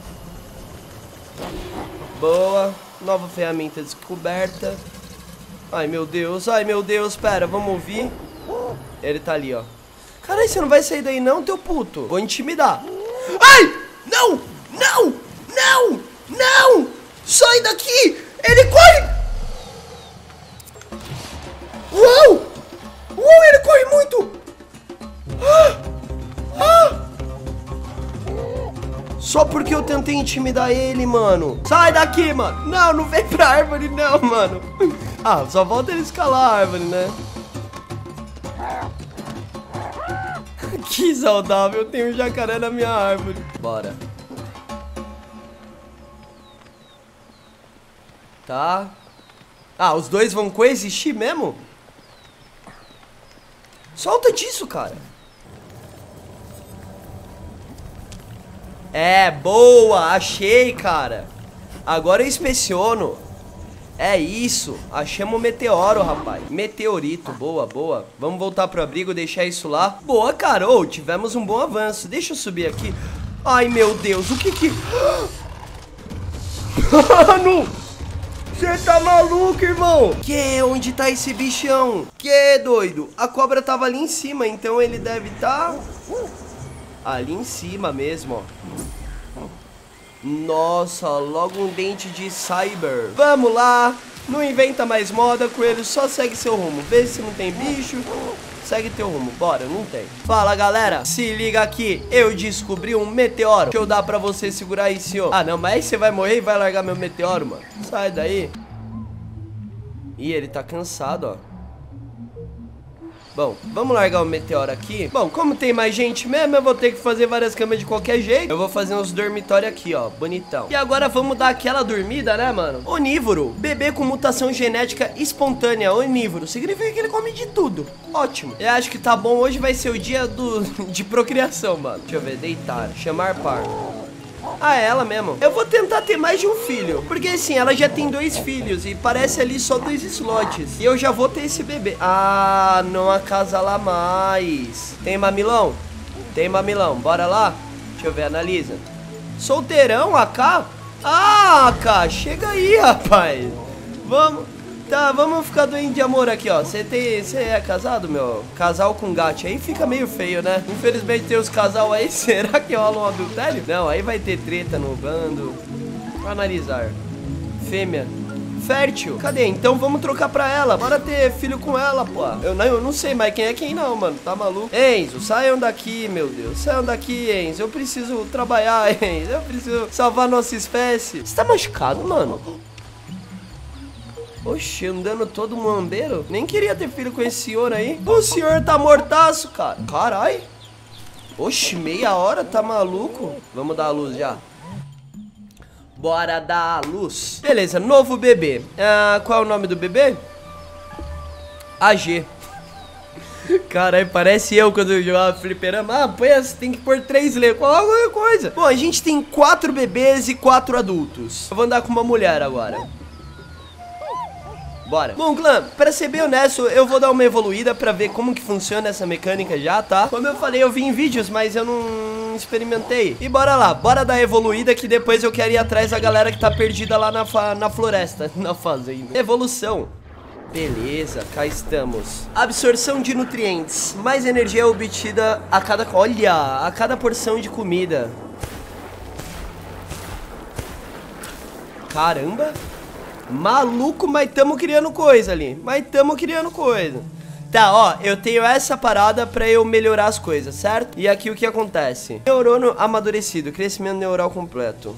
Boa, nova ferramenta descoberta. Ai, meu Deus, ai, meu Deus, pera, vamos ouvir. Ele tá ali, ó. Caralho, você não vai sair daí não, teu puto? Vou intimidar. Ai, não, não, não, não. Sai daqui, ele corre. Uau, uau, ele corre muito. Ah, ah. Só porque eu tentei intimidar ele, mano. Sai daqui, mano. Não, não vem pra árvore não, mano. Ah, só volta ele escalar a árvore, né? Que saudável, eu tenho um jacaré na minha árvore. Bora. Tá. Ah, os dois vão coexistir mesmo? Solta disso, cara. É, boa, achei, cara. Agora eu inspeciono. É isso, achamos o meteoro, rapaz. Meteorito, boa, boa. Vamos voltar pro abrigo, deixar isso lá. Boa, cara, ô, tivemos um bom avanço. Deixa eu subir aqui. Ai, meu Deus, o que que... Mano! Você tá maluco, irmão? Que? Onde tá esse bichão? Que, doido? A cobra tava ali em cima, então ele deve estar... ali em cima mesmo, ó. Nossa, logo um dente de cyber. Vamos lá. Não inventa mais moda, coelho. Só segue seu rumo. Vê se não tem bicho. Segue teu rumo. Bora, não tem. Fala, galera. Se liga aqui. Eu descobri um meteoro. Deixa eu dar pra você segurar aí, senhor. Ah, não. Mas aí você vai morrer e vai largar meu meteoro, mano. Sai daí. Ih, ele tá cansado, ó. Bom, vamos largar o meteoro aqui. Bom, como tem mais gente mesmo, eu vou ter que fazer várias camas de qualquer jeito. Eu vou fazer uns dormitórios aqui, ó, bonitão. E agora vamos dar aquela dormida, né, mano? Onívoro, bebê com mutação genética espontânea. Onívoro, significa que ele come de tudo. Ótimo. Eu acho que tá bom, hoje vai ser o dia do de procriação, mano. Deixa eu ver, deitar, chamar par. Ah, é ela mesmo. Eu vou tentar ter mais de um filho, porque assim, ela já tem dois filhos e parece ali só dois slots. E eu já vou ter esse bebê. Ah, não acasala mais. Tem mamilão? Tem mamilão, bora lá? Deixa eu ver, analisa. Solteirão, A K? Ah, A K, chega aí, rapaz. Vamos... Tá, vamos ficar doente de amor aqui, ó. Você tem, você é casado, meu? Casal com gato aí fica meio feio, né? Infelizmente tem os casal aí. Será que rola um adultério? Não, aí vai ter treta no bando. Analisar. Fêmea. Fértil. Cadê? Então vamos trocar pra ela. Bora ter filho com ela, pô. Eu não, eu não sei mais quem é quem não, mano. Tá maluco? Enzo, saiam daqui, meu Deus. Saiam daqui, Enzo. Eu preciso trabalhar, Enzo. Eu preciso salvar nossa espécie. Você tá machucado, mano? Oxi, andando todo muambeiro. Nem queria ter filho com esse senhor aí. O senhor tá mortaço, cara. Carai. Oxi, meia hora, tá maluco? Vamos dar a luz já. Bora dar a luz. Beleza, novo bebê. Ah, qual é o nome do bebê? A G. Caralho, parece eu quando eu jogava fliperama. Ah, põe, tem que pôr três letras, qualquer coisa. Bom, a gente tem quatro bebês e quatro adultos. Eu vou andar com uma mulher agora. Bora. Bom, clã, pra ser bem honesto, eu vou dar uma evoluída pra ver como que funciona essa mecânica já, tá? Como eu falei, eu vi em vídeos, mas eu não experimentei. E bora lá, bora dar evoluída que depois eu quero ir atrás da galera que tá perdida lá na, fa na floresta, na fazenda. Evolução. Beleza, cá estamos. Absorção de nutrientes. Mais energia obtida a cada... Olha, a cada porção de comida. Caramba. Maluco, mas tamo criando coisa ali. Mas tamo criando coisa. Tá, ó, eu tenho essa parada pra eu melhorar as coisas, certo? E aqui o que acontece? Neurônio amadurecido, crescimento neural completo.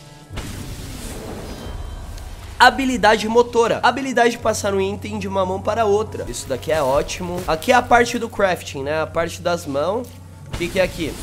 Habilidade motora, habilidade de passar um item de uma mão para outra. Isso daqui é ótimo. Aqui é a parte do crafting, né? A parte das mãos. O que que é aqui?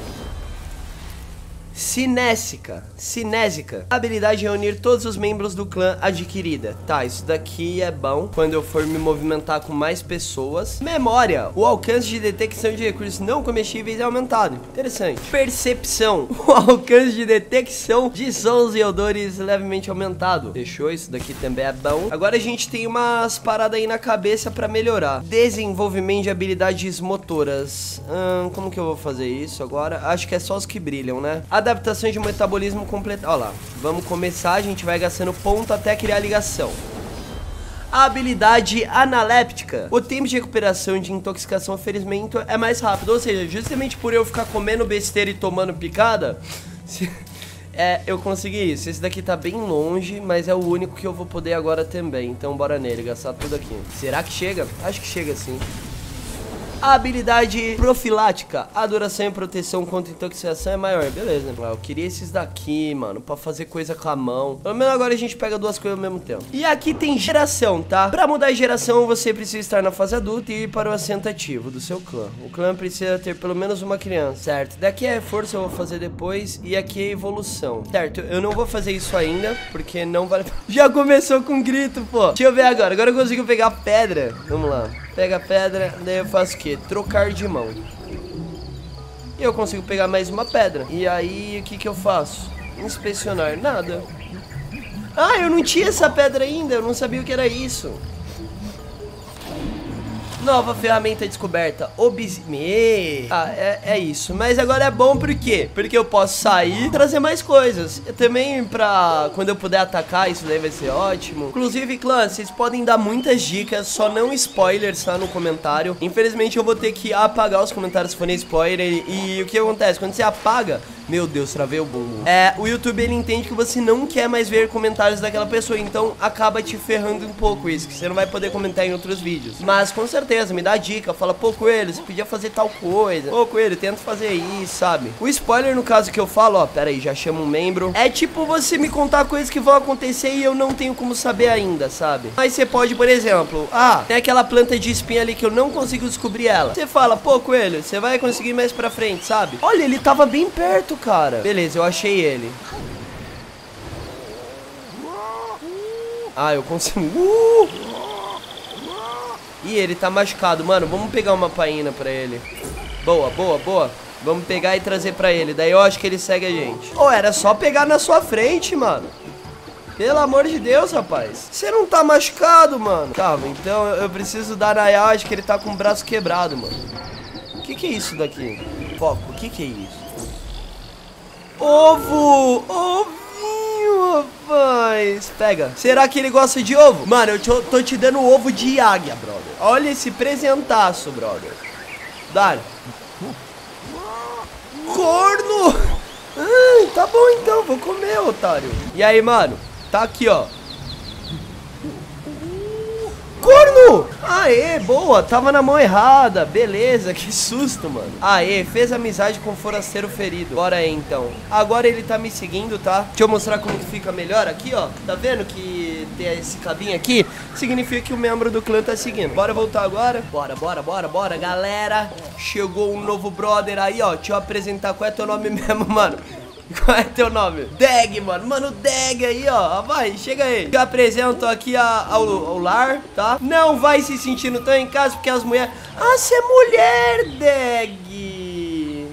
Cinésica, cinésica, habilidade de reunir todos os membros do clã adquirida. Tá, isso daqui é bom quando eu for me movimentar com mais pessoas. Memória, o alcance de detecção de recursos não comestíveis é aumentado. Interessante. Percepção, o alcance de detecção de sons e odores levemente aumentado. Fechou, isso daqui também é bom. Agora a gente tem umas paradas aí na cabeça pra melhorar. Desenvolvimento de habilidades motoras. Hum, como que eu vou fazer isso agora? Acho que é só os que brilham, né? Adaptação de metabolismo completo. Olha lá, vamos começar, a gente vai gastando ponto até criar ligação. A habilidade analéptica. O tempo de recuperação de intoxicação ou ferimento é mais rápido. Ou seja, justamente por eu ficar comendo besteira e tomando picada, é, eu consegui isso. Esse daqui tá bem longe, mas é o único que eu vou poder agora também. Então bora nele, gastar tudo aqui. Será que chega? Acho que chega sim. A habilidade profilática, a duração e proteção contra intoxicação é maior. Beleza, eu queria esses daqui, mano, pra fazer coisa com a mão. Pelo menos agora a gente pega duas coisas ao mesmo tempo. E aqui tem geração, tá? Pra mudar de geração, você precisa estar na fase adulta e ir para o assento ativo do seu clã. O clã precisa ter pelo menos uma criança, certo? Daqui é força, eu vou fazer depois. E aqui é evolução, certo? Eu não vou fazer isso ainda, porque não vale... Já começou com grito, pô. Deixa eu ver agora, agora eu consigo pegar pedra. Vamos lá. Pega a pedra, daí eu faço o quê? Trocar de mão. E eu consigo pegar mais uma pedra. E aí, o que que eu faço? Inspecionar. Nada. Ah, eu não tinha essa pedra ainda. Eu não sabia o que era isso. Nova ferramenta descoberta. Obsime. Ah, é, é isso. Mas agora é bom por quê? Porque eu posso sair e trazer mais coisas. Eu também pra... Quando eu puder atacar, isso daí vai ser ótimo. Inclusive, clã, vocês podem dar muitas dicas. Só não spoilers, tá? No comentário. Infelizmente, eu vou ter que apagar os comentários se forem spoiler. E, e o que acontece? Quando você apaga... Meu Deus, travei o bumbo. É, o YouTube, ele entende que você não quer mais ver comentários daquela pessoa. Então, acaba te ferrando um pouco isso. Que você não vai poder comentar em outros vídeos. Mas, com certeza, me dá dica. Fala, pô, Coelho, você podia fazer tal coisa. Pô, Coelho, tenta fazer isso, sabe? O spoiler, no caso que eu falo, ó, pera aí, já chamo um membro. É tipo você me contar coisas que vão acontecer e eu não tenho como saber ainda, sabe? Mas você pode, por exemplo, ah, tem aquela planta de espinha ali que eu não consigo descobrir ela. Você fala, pô, Coelho, você vai conseguir mais pra frente, sabe? Olha, ele tava bem perto, cara. Beleza, eu achei ele. Ah, eu consigo. Uh! Ih, ele tá machucado. Mano, vamos pegar uma paina pra ele. Boa, boa, boa. Vamos pegar e trazer pra ele. Daí eu acho que ele segue a gente. Ô, oh, era só pegar na sua frente, mano. Pelo amor de Deus, rapaz. Você não tá machucado, mano. Calma, então eu preciso dar na real. Acho que ele tá com o braço quebrado, mano. O que que é isso daqui? Foco, o que que é isso? Ovo! Ovinho, rapaz! Pega. Será que ele gosta de ovo? Mano, eu tô, tô te dando ovo de águia, brother. Olha esse presentaço, brother. Dá. Corno! Ah, tá bom então, vou comer, otário. E aí, mano? Tá aqui, ó. Corno! Aê, boa, tava na mão errada. Beleza, que susto, mano. Aê, fez amizade com o forasteiro ferido. Bora aí, então. Agora ele tá me seguindo, tá? Deixa eu mostrar como que fica melhor aqui, ó. Tá vendo que tem esse cabinho aqui? Significa que o membro do clã tá seguindo. Bora voltar agora? Bora, bora, bora, bora, galera. Chegou um novo brother aí, ó. Deixa eu apresentar qual é teu nome mesmo, mano. Qual é teu nome? Dag, mano. Mano, Dag aí, ó. Vai, chega aí. Eu apresento aqui a, ao, ao lar, tá? Não vai se sentindo tão em casa porque as mulheres... Ah, você é mulher, Dag.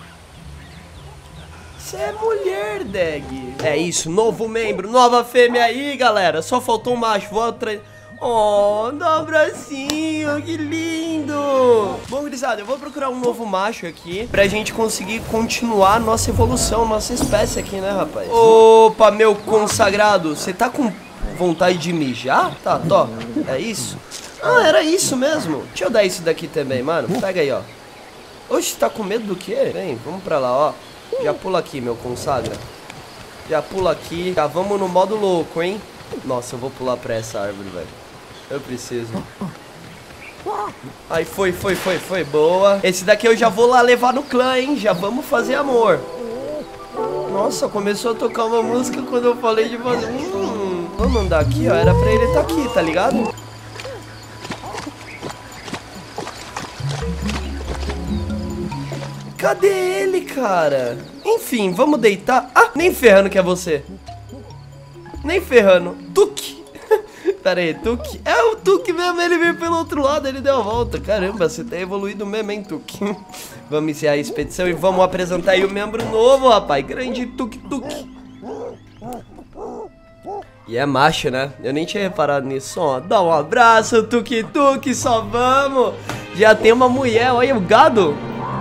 Você é mulher, Dag. É isso, novo membro, nova fêmea aí, galera. Só faltou um macho. Vou atrás... Oh, dá um abracinho, que lindo. Bom, gurizada, eu vou procurar um novo macho aqui pra gente conseguir continuar a nossa evolução, nossa espécie aqui, né, rapaz? Opa, meu consagrado, você tá com vontade de mijar? Tá, tó, é isso? Ah, era isso mesmo. Deixa eu dar isso daqui também, mano. Pega aí, ó. Oxe, tá com medo do quê? Vem, vamos pra lá, ó. Já pula aqui, meu consagra. Já pula aqui. Já vamos no modo louco, hein? Nossa, eu vou pular pra essa árvore, velho. Eu preciso. Aí, foi, foi, foi, foi. Boa. Esse daqui eu já vou lá levar no clã, hein? Já vamos fazer amor. Nossa, começou a tocar uma música quando eu falei de fazer... Hum, vamos andar aqui, ó. Era pra ele estar aqui, tá ligado? Cadê ele, cara? Enfim, vamos deitar. Ah, nem ferrando que é você. Nem ferrando. Tuque. Pera aí, Tuque. É o Tuque mesmo, ele veio pelo outro lado, ele deu a volta. Caramba, você tá evoluído mesmo, hein, Tuque? Vamos encerrar a expedição e vamos apresentar aí o membro novo, rapaz. Grande Tuque Tuque. E é macho, né? Eu nem tinha reparado nisso. Ó, dá um abraço, Tuque Tuque, só vamos. Já tem uma mulher, olha o gado.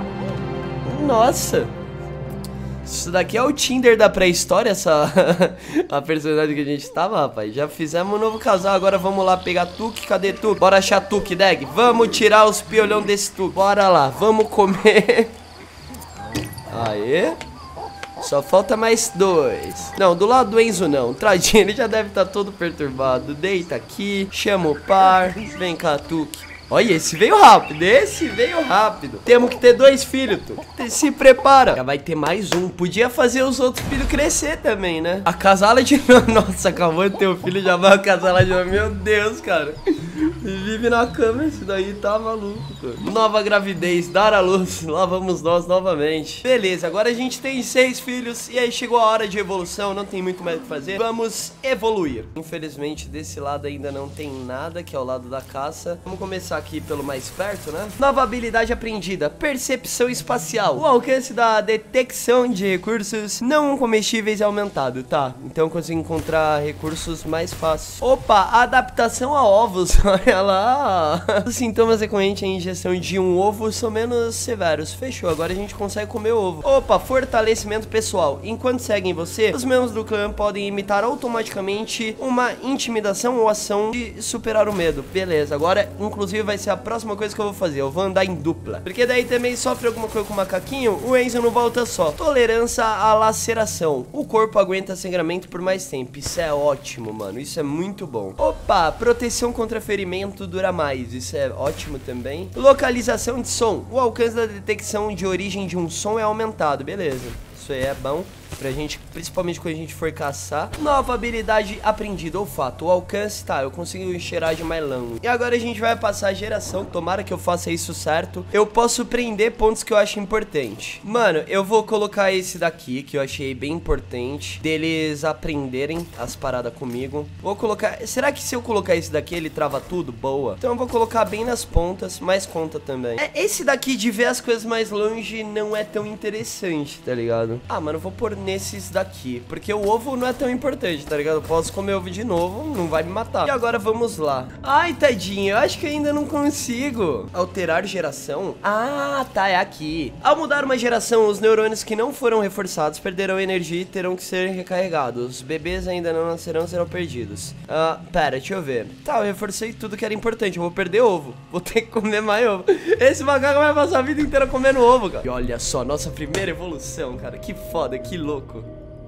Nossa. Isso daqui é o Tinder da pré-história, essa a personagem que a gente tava, rapaz. Já fizemos um novo casal, agora vamos lá pegar Tuque. Cadê Tuque? Bora achar Tuque, Dag. Vamos tirar os piolhão desse Tuque. Bora lá, vamos comer. Aê. Só falta mais dois. Não, do lado do Enzo não. Tadinho, ele já deve estar todo perturbado. Deita aqui, chama o par. Vem cá, Tuque. Olha, esse veio rápido, esse veio rápido. Temos que ter dois filhos, tu. Se prepara. Já vai ter mais um. Podia fazer os outros filhos crescer também, né? Acasala de novo. Nossa, acabou de ter o filho, já vai acasalar de novo. Meu Deus, cara. Vive na cama, esse daí tá maluco, cara. Nova gravidez, dar a luz. Lá vamos nós novamente. Beleza, agora a gente tem seis filhos. E aí chegou a hora de evolução, não tem muito mais o que fazer. Vamos evoluir. Infelizmente, desse lado ainda não tem nada, que é o lado da caça. Vamos começar aqui pelo mais perto, né? Nova habilidade aprendida, percepção espacial. O alcance da detecção de recursos não comestíveis é aumentado, tá? Então eu consigo encontrar recursos mais fáceis. Opa, adaptação a ovos. Olha lá. Os sintomas decorrentes à ingestão de um ovo são menos severos. Fechou, agora a gente consegue comer ovo. Opa, fortalecimento pessoal. Enquanto seguem você, os membros do clã podem imitar automaticamente uma intimidação ou ação de superar o medo. Beleza, agora inclusive vai ser a próxima coisa que eu vou fazer. Eu vou andar em dupla, porque daí também sofre alguma coisa com o macaquinho. O Enzo não volta só. Tolerância à laceração. O corpo aguenta sangramento por mais tempo. Isso é ótimo, mano. Isso é muito bom. Opa, proteção contra ferimento dura mais. Isso é ótimo também. Localização de som. O alcance da detecção de origem de um som é aumentado. Beleza. Isso aí é bom pra gente, principalmente quando a gente for caçar. Nova habilidade aprendida, olfato. O alcance, tá, eu consigo cheirar de mais longe. E agora a gente vai passar a geração. Tomara que eu faça isso certo. Eu posso prender pontos que eu acho importante. Mano, eu vou colocar esse daqui, que eu achei bem importante, deles aprenderem as paradas comigo. Vou colocar... Será que se eu colocar esse daqui, ele trava tudo? Boa. Então eu vou colocar bem nas pontas, mas conta também. É, esse daqui de ver as coisas mais longe não é tão interessante, tá ligado? Ah, mano, eu vou pôr nesses daqui, porque o ovo não é tão importante, tá ligado? Eu posso comer ovo de novo, não vai me matar. E agora vamos lá. Ai, tadinho, eu acho que ainda não consigo. Alterar geração? Ah, tá, é aqui. Ao mudar uma geração, os neurônios que não foram reforçados perderão energia e terão que ser recarregados. Os bebês ainda não nascerão, serão perdidos. Ah, pera, deixa eu ver. Tá, eu reforcei tudo que era importante. Eu vou perder ovo. Vou ter que comer mais ovo. Esse macaco vai passar a vida inteira comendo ovo, cara. E olha só, nossa primeira evolução, cara. Que foda, que louco.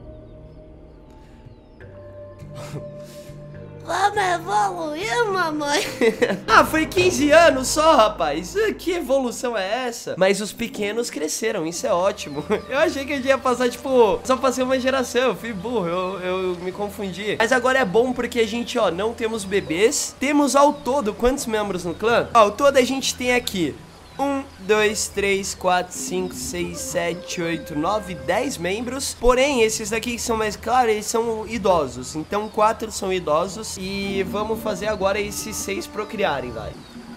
Vamos evoluir, mamãe. Ah, foi quinze anos só, rapaz. Que evolução é essa? Mas os pequenos cresceram, isso é ótimo. Eu achei que a gente ia passar, tipo, só passei uma geração. Eu fui burro, eu, eu me confundi. Mas agora é bom porque a gente, ó, não temos bebês. Temos ao todo quantos membros no clã? Ao todo a gente tem aqui um, dois, três, quatro, cinco, seis, sete, oito, nove, dez membros. Porém, esses daqui que são mais claros, eles são idosos. Então, quatro são idosos. E vamos fazer agora esses seis procriarem, vai.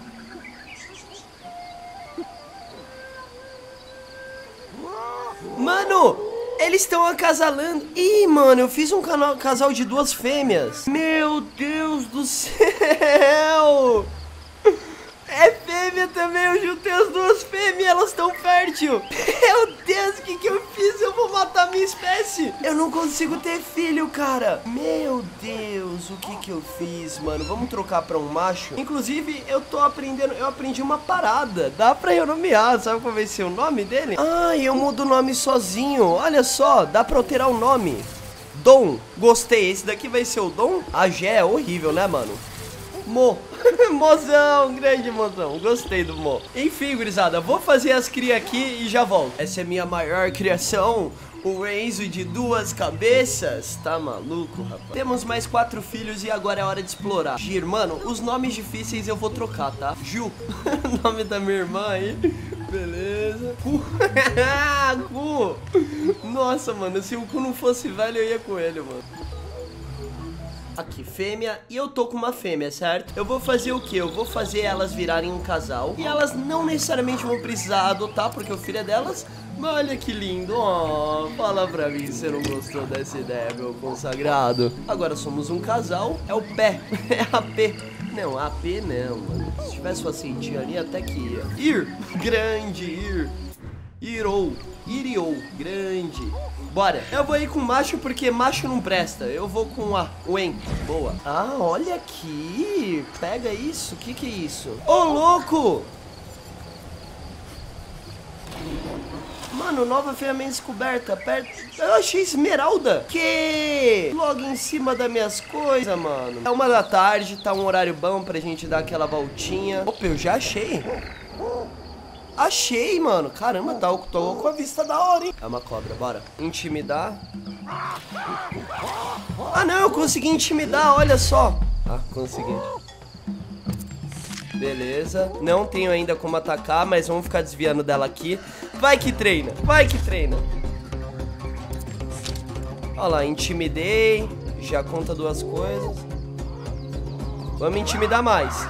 Mano, eles estão acasalando. Ih, mano, eu fiz um canal, casal de duas fêmeas. Meu Deus do céu. É fêmea também, eu juntei as duas fêmeas, elas estão fértil. Meu Deus, o que que eu fiz? Eu vou matar a minha espécie. Eu não consigo ter filho, cara. Meu Deus, o que que eu fiz, mano? Vamos trocar pra um macho? Inclusive, eu tô aprendendo, eu aprendi uma parada. Dá pra eu nomear, sabe qual vai ser o nome dele? Ah, eu mudo o nome sozinho, olha só, dá pra alterar o nome. Dom, gostei. Esse daqui vai ser o Dom? A Gé é horrível, né, mano? Mo. Mozão, grande mozão. Gostei do Mo. Enfim, gurizada, vou fazer as cria aqui e já volto. Essa é a minha maior criação. O Enzo de duas cabeças. Tá maluco, rapaz? Temos mais quatro filhos e agora é hora de explorar. Gir, mano, os nomes difíceis eu vou trocar, tá? Ju, o nome da minha irmã aí. Beleza. Cu. Cu. Nossa, mano, se o Cu não fosse velho, eu ia com ele, mano. Aqui, fêmea, e eu tô com uma fêmea, certo? Eu vou fazer o quê? Eu vou fazer elas virarem um casal. E elas não necessariamente vão precisar adotar, porque o filho é delas. Mas olha que lindo, ó. Oh, fala pra mim se você não gostou dessa ideia, meu consagrado. Agora somos um casal, é o pé, é a P. Não, A P não, mano. Se tivesse o acentinho ali, até que ia. Ir, grande, ir. Irou, iriou, grande. Bora. Eu vou ir com macho porque macho não presta. Eu vou com a Wen. Boa. Ah, olha aqui. Pega isso. O que que é isso? Ô, oh, louco! Mano, nova ferramenta descoberta. Perto. Eu achei esmeralda. Que? Logo em cima das minhas coisas, mano. É uma da tarde. Tá um horário bom pra gente dar aquela voltinha. Opa, eu já achei. Achei, mano. Caramba, tá, tô com a vista da hora, hein? É uma cobra, bora. Intimidar. Ah, não, eu consegui intimidar, olha só. Ah, consegui. Beleza. Não tenho ainda como atacar, mas vamos ficar desviando dela aqui. Vai que treina, vai que treina. Olha lá, intimidei. Já conta duas coisas. Vamos intimidar mais.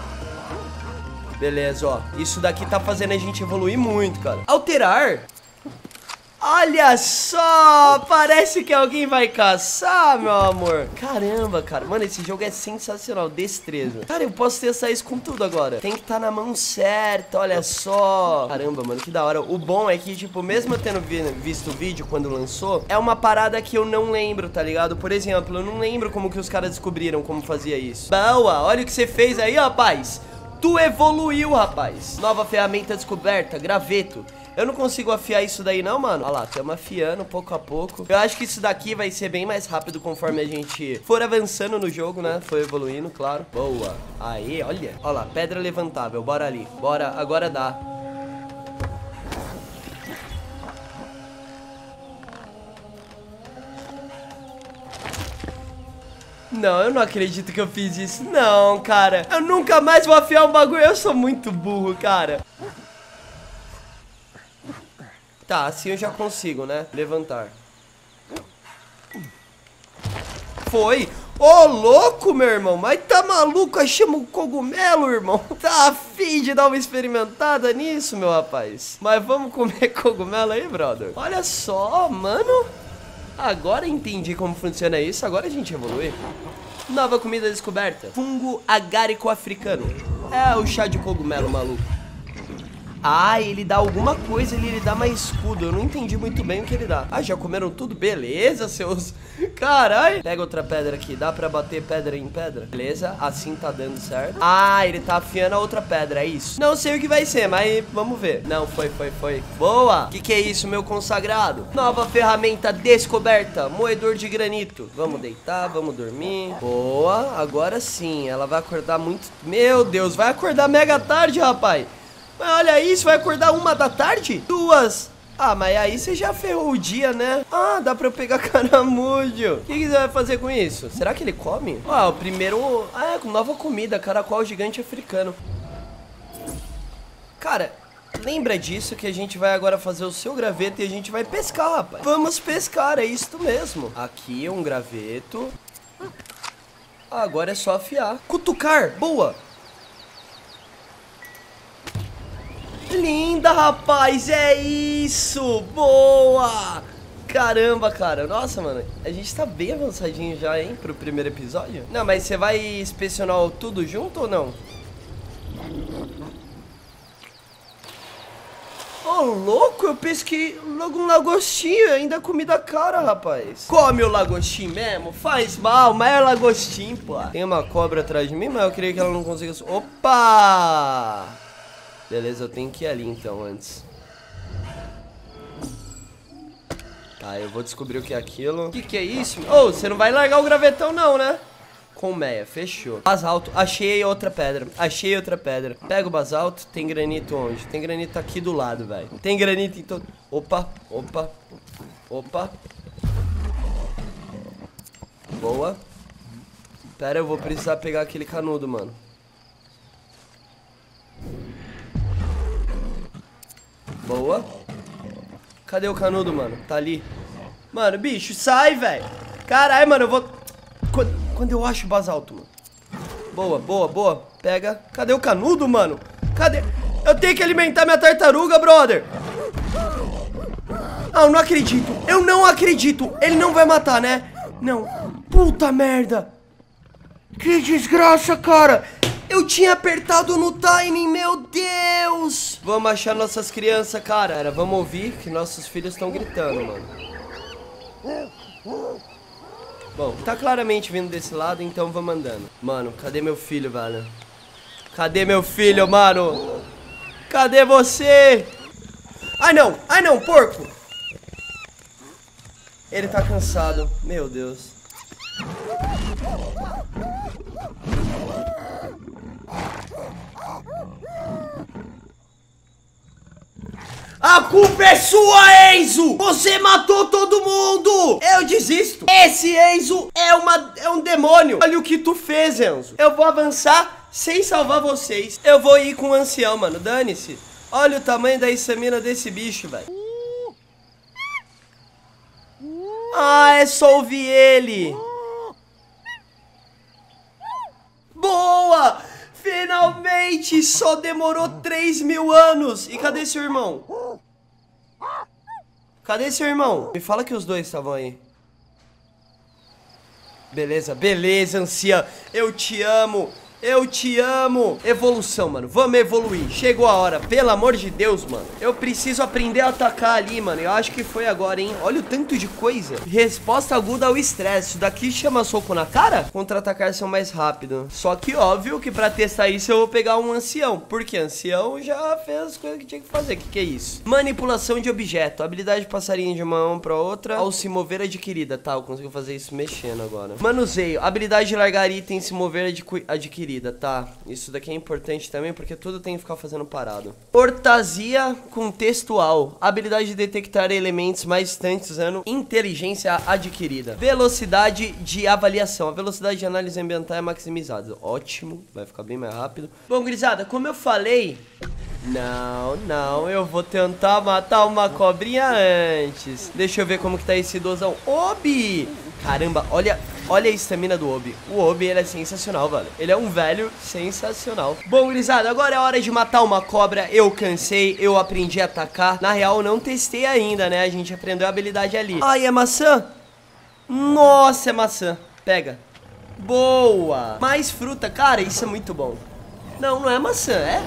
Beleza, ó. Isso daqui tá fazendo a gente evoluir muito, cara. Alterar. Olha só. Parece que alguém vai caçar, meu amor. Caramba, cara. Mano, esse jogo é sensacional. Destreza. Cara, eu posso testar isso com tudo agora. Tem que estar na mão certa, olha só. Caramba, mano, que da hora. O bom é que, tipo, mesmo eu tendo vi visto o vídeo quando lançou, é uma parada que eu não lembro, tá ligado? Por exemplo, eu não lembro como que os caras descobriram como fazia isso. Boa, olha o que você fez aí, rapaz. Tu evoluiu, rapaz. Nova ferramenta descoberta, graveto. Eu não consigo afiar isso daí não, mano. Olha lá, estamos afiando pouco a pouco. Eu acho que isso daqui vai ser bem mais rápido conforme a gente for avançando no jogo, né? For evoluindo, claro. Boa. Aí, olha. Olha lá, pedra levantável. Bora ali. Bora, agora dá. Não, eu não acredito que eu fiz isso. Não, cara. Eu nunca mais vou afiar um bagulho. Eu sou muito burro, cara. Tá, assim eu já consigo, né? Levantar. Foi. Ô, oh, louco, meu irmão. Mas tá maluco? Aí chama o cogumelo, irmão. Tá afim de dar uma experimentada nisso, meu rapaz? Mas vamos comer cogumelo aí, brother? Olha só, mano. Agora entendi como funciona isso. Agora a gente evolui. Nova comida descoberta. Fungo agárico africano. É o chá de cogumelo, maluco. Ah, ele dá alguma coisa, ele, ele dá mais escudo. Eu não entendi muito bem o que ele dá. Ah, já comeram tudo? Beleza, seus... Caralho. Pega outra pedra aqui. Dá pra bater pedra em pedra? Beleza, assim tá dando certo. Ah, ele tá afiando a outra pedra, é isso. Não sei o que vai ser, mas vamos ver. Não, foi, foi, foi. Boa. Que que é isso, meu consagrado? Nova ferramenta descoberta. Moedor de granito. Vamos deitar, vamos dormir. Boa, agora sim. Ela vai acordar muito... Meu Deus, vai acordar mega tarde, rapaz. Mas olha isso, vai acordar uma da tarde? Duas. Ah, mas aí você já ferrou o dia, né? Ah, dá pra eu pegar caramujo. O que, que você vai fazer com isso? Será que ele come? Ah, o primeiro... Ah, é, com nova comida, caracol gigante africano. Cara, lembra disso que a gente vai agora fazer o seu graveto e a gente vai pescar, rapaz. Vamos pescar, é isso mesmo. Aqui um graveto. Ah, agora é só afiar. Cutucar, boa. Linda, rapaz, é isso, boa. Caramba, cara, nossa, mano, a gente tá bem avançadinho já, hein, pro primeiro episódio. Não, mas você vai inspecionar tudo junto ou não? Ô, oh, louco, eu pesquei logo um lagostinho, ainda comida cara, rapaz. Come o lagostinho mesmo, faz mal, mas é lagostinho, pô. Tem uma cobra atrás de mim, mas eu queria que ela não conseguisse... Opa! Beleza, eu tenho que ir ali então antes. Tá, eu vou descobrir o que é aquilo. O que que é isso? Ô, oh, você não vai largar o gravetão não, né? Colmeia, fechou. Basalto, achei outra pedra. Achei outra pedra. Pega o basalto. Tem granito onde? Tem granito aqui do lado, velho. Tem granito em todo... Opa, opa. Opa. Boa. Pera, eu vou precisar pegar aquele canudo, mano. Boa. Cadê o canudo, mano? Tá ali. Mano, bicho, sai, velho. Caralho, mano, eu vou... Quando... Quando eu acho o basalto, mano. Boa, boa, boa. Pega. Cadê o canudo, mano? Cadê? Eu tenho que alimentar minha tartaruga, brother. Ah, eu não acredito. Eu não acredito. Ele não vai matar, né? Não. Puta merda. Que desgraça, cara. Eu tinha apertado no timing, meu Deus. Vamos achar nossas crianças, cara. Era, vamos ouvir que nossos filhos estão gritando, mano. Bom, tá claramente vindo desse lado, então vamos andando. Mano, cadê meu filho, velho? Cadê meu filho, mano? Cadê você? Ai, não! Ai, não, porco! Ele tá cansado. Meu Deus. A culpa é sua, Enzo! Você matou todo mundo! Eu desisto! Esse Enzo é, uma, é um demônio! Olha o que tu fez, Enzo! Eu vou avançar sem salvar vocês. Eu vou ir com o ancião, mano. Dane-se. Olha o tamanho da estamina desse bicho, velho. Ah, é só ouvir ele! Boa! Finalmente! Só demorou três mil anos! E cadê seu irmão? Cadê seu irmão? Me fala que os dois estavam aí. Beleza, beleza, anciã. Eu te amo. Eu te amo. Evolução, mano. Vamos evoluir. Chegou a hora. Pelo amor de Deus, mano. Eu preciso aprender a atacar ali, mano. Eu acho que foi agora, hein? Olha o tanto de coisa. Resposta aguda ao estresse. Isso daqui chama soco na cara? Contra-atacar são mais rápido. Só que óbvio que pra testar isso eu vou pegar um ancião. Porque ancião já fez as coisas que tinha que fazer. O que que é isso? Manipulação de objeto. Habilidade de passarinho de uma mão pra outra. Ao se mover adquirida. Tá, eu consigo fazer isso mexendo agora. Manuseio. Habilidade de largar item e se mover adquirida. Tá, isso daqui é importante também porque tudo tem que ficar fazendo parado. Portasia contextual. Habilidade de detectar elementos mais distantes usando inteligência adquirida. Velocidade de avaliação. A velocidade de análise ambiental é maximizada. Ótimo, vai ficar bem mais rápido. Bom, gurizada, como eu falei... Não, não, eu vou tentar matar uma cobrinha antes. Deixa eu ver como que tá esse idosão. Obi! Caramba, olha, olha a estamina do Obi. O Obi, ele é sensacional, velho. Ele é um velho sensacional. Bom, gurizada, agora é hora de matar uma cobra. Eu cansei, eu aprendi a atacar. Na real, eu não testei ainda, né? A gente aprendeu a habilidade ali. Ai, é maçã? Nossa, é maçã. Pega. Boa. Mais fruta, cara, isso é muito bom. Não, não é maçã, é?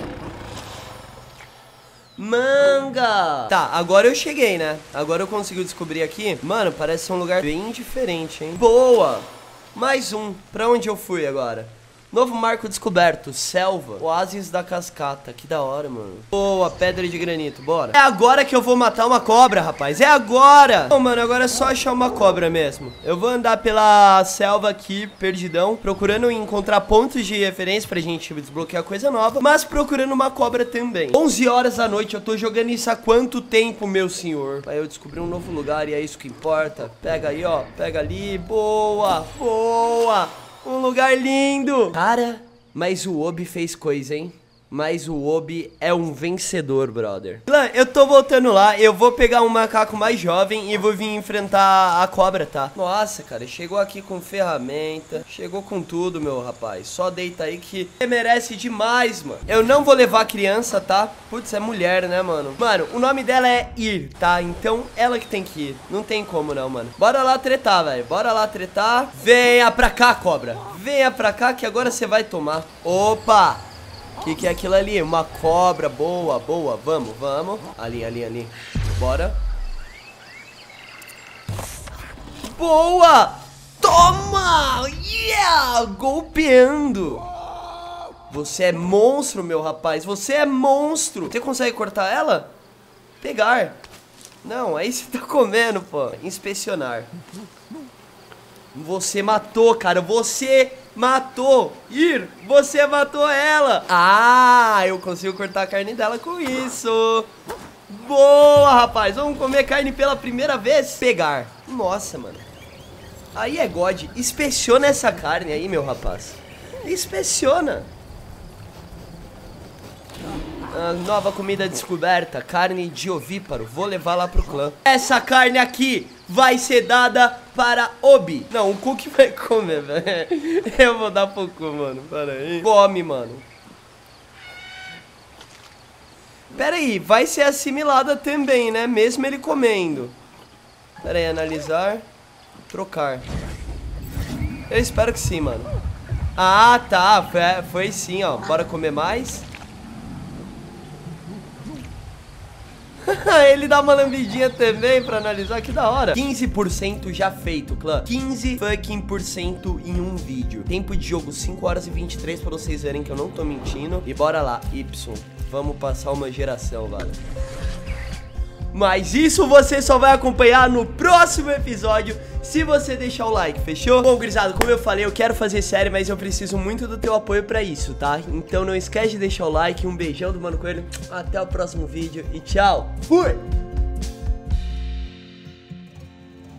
Manga! Tá, agora eu cheguei, né? Agora eu consigo descobrir aqui. Mano, parece ser um lugar bem diferente, hein? Boa! Mais um. Pra onde eu fui agora? Novo marco descoberto. Selva. Oásis da cascata. Que da hora, mano. Boa, pedra de granito. Bora. É agora que eu vou matar uma cobra, rapaz. É agora! Bom, mano, agora é só achar uma cobra mesmo. Eu vou andar pela selva aqui, perdidão, procurando encontrar pontos de referência pra gente desbloquear coisa nova, mas procurando uma cobra também. onze horas da noite. Eu tô jogando isso há quanto tempo, meu senhor? Aí eu descobri um novo lugar e é isso que importa. Pega aí, ó. Pega ali. Boa! Boa! Um lugar lindo! Cara, mas o Obi fez coisa, hein? Mas o Obi é um vencedor, brother. Clã, eu tô voltando lá. Eu vou pegar um macaco mais jovem e vou vir enfrentar a cobra, tá? Nossa, cara, chegou aqui com ferramenta. Chegou com tudo, meu rapaz. Só deita aí que você merece demais, mano. Eu não vou levar a criança, tá? Putz, é mulher, né, mano? Mano, o nome dela é Ir, tá? Então, ela que tem que ir. Não tem como não, mano. Bora lá tretar, velho. Bora lá tretar. Venha pra cá, cobra. Venha pra cá que agora você vai tomar. Opa! O que, que é aquilo ali? Uma cobra. Boa, boa. Vamos, vamos. Ali, ali, ali. Bora. Boa! Toma! Yeah! Golpeando. Você é monstro, meu rapaz. Você é monstro. Você consegue cortar ela? Pegar. Não, aí você tá comendo, pô. Inspecionar. Você matou, cara. Você matou. Ir, você matou ela. Ah, eu consigo cortar a carne dela com isso. Boa, rapaz. Vamos comer carne pela primeira vez? Pegar. Nossa, mano. Aí é God. Inspeciona essa carne aí, meu rapaz. Inspeciona. Ah, nova comida descoberta. Carne de ovíparo. Vou levar lá pro clã. Essa carne aqui vai ser dada para Obi. Não, o Cook vai comer, velho. Eu vou dar pro Cook, mano. Pera aí. Come, mano. Pera aí, vai ser assimilada também, né? Mesmo ele comendo. Pera aí, analisar. Trocar. Eu espero que sim, mano. Ah, tá. Foi, foi sim, ó. Bora comer mais. Ele dá uma lambidinha também pra analisar, que da hora. quinze por cento já feito, clã. quinze fucking por cento em um vídeo. Tempo de jogo cinco horas e vinte e três, pra vocês verem que eu não tô mentindo. E bora lá, Y. Vamos passar uma geração, velho. Mas isso você só vai acompanhar no próximo episódio, se você deixar o like, fechou? Bom, gurizada, como eu falei, eu quero fazer série, mas eu preciso muito do teu apoio pra isso, tá? Então não esquece de deixar o like, um beijão do Mano Coelho, até o próximo vídeo e tchau! Fui!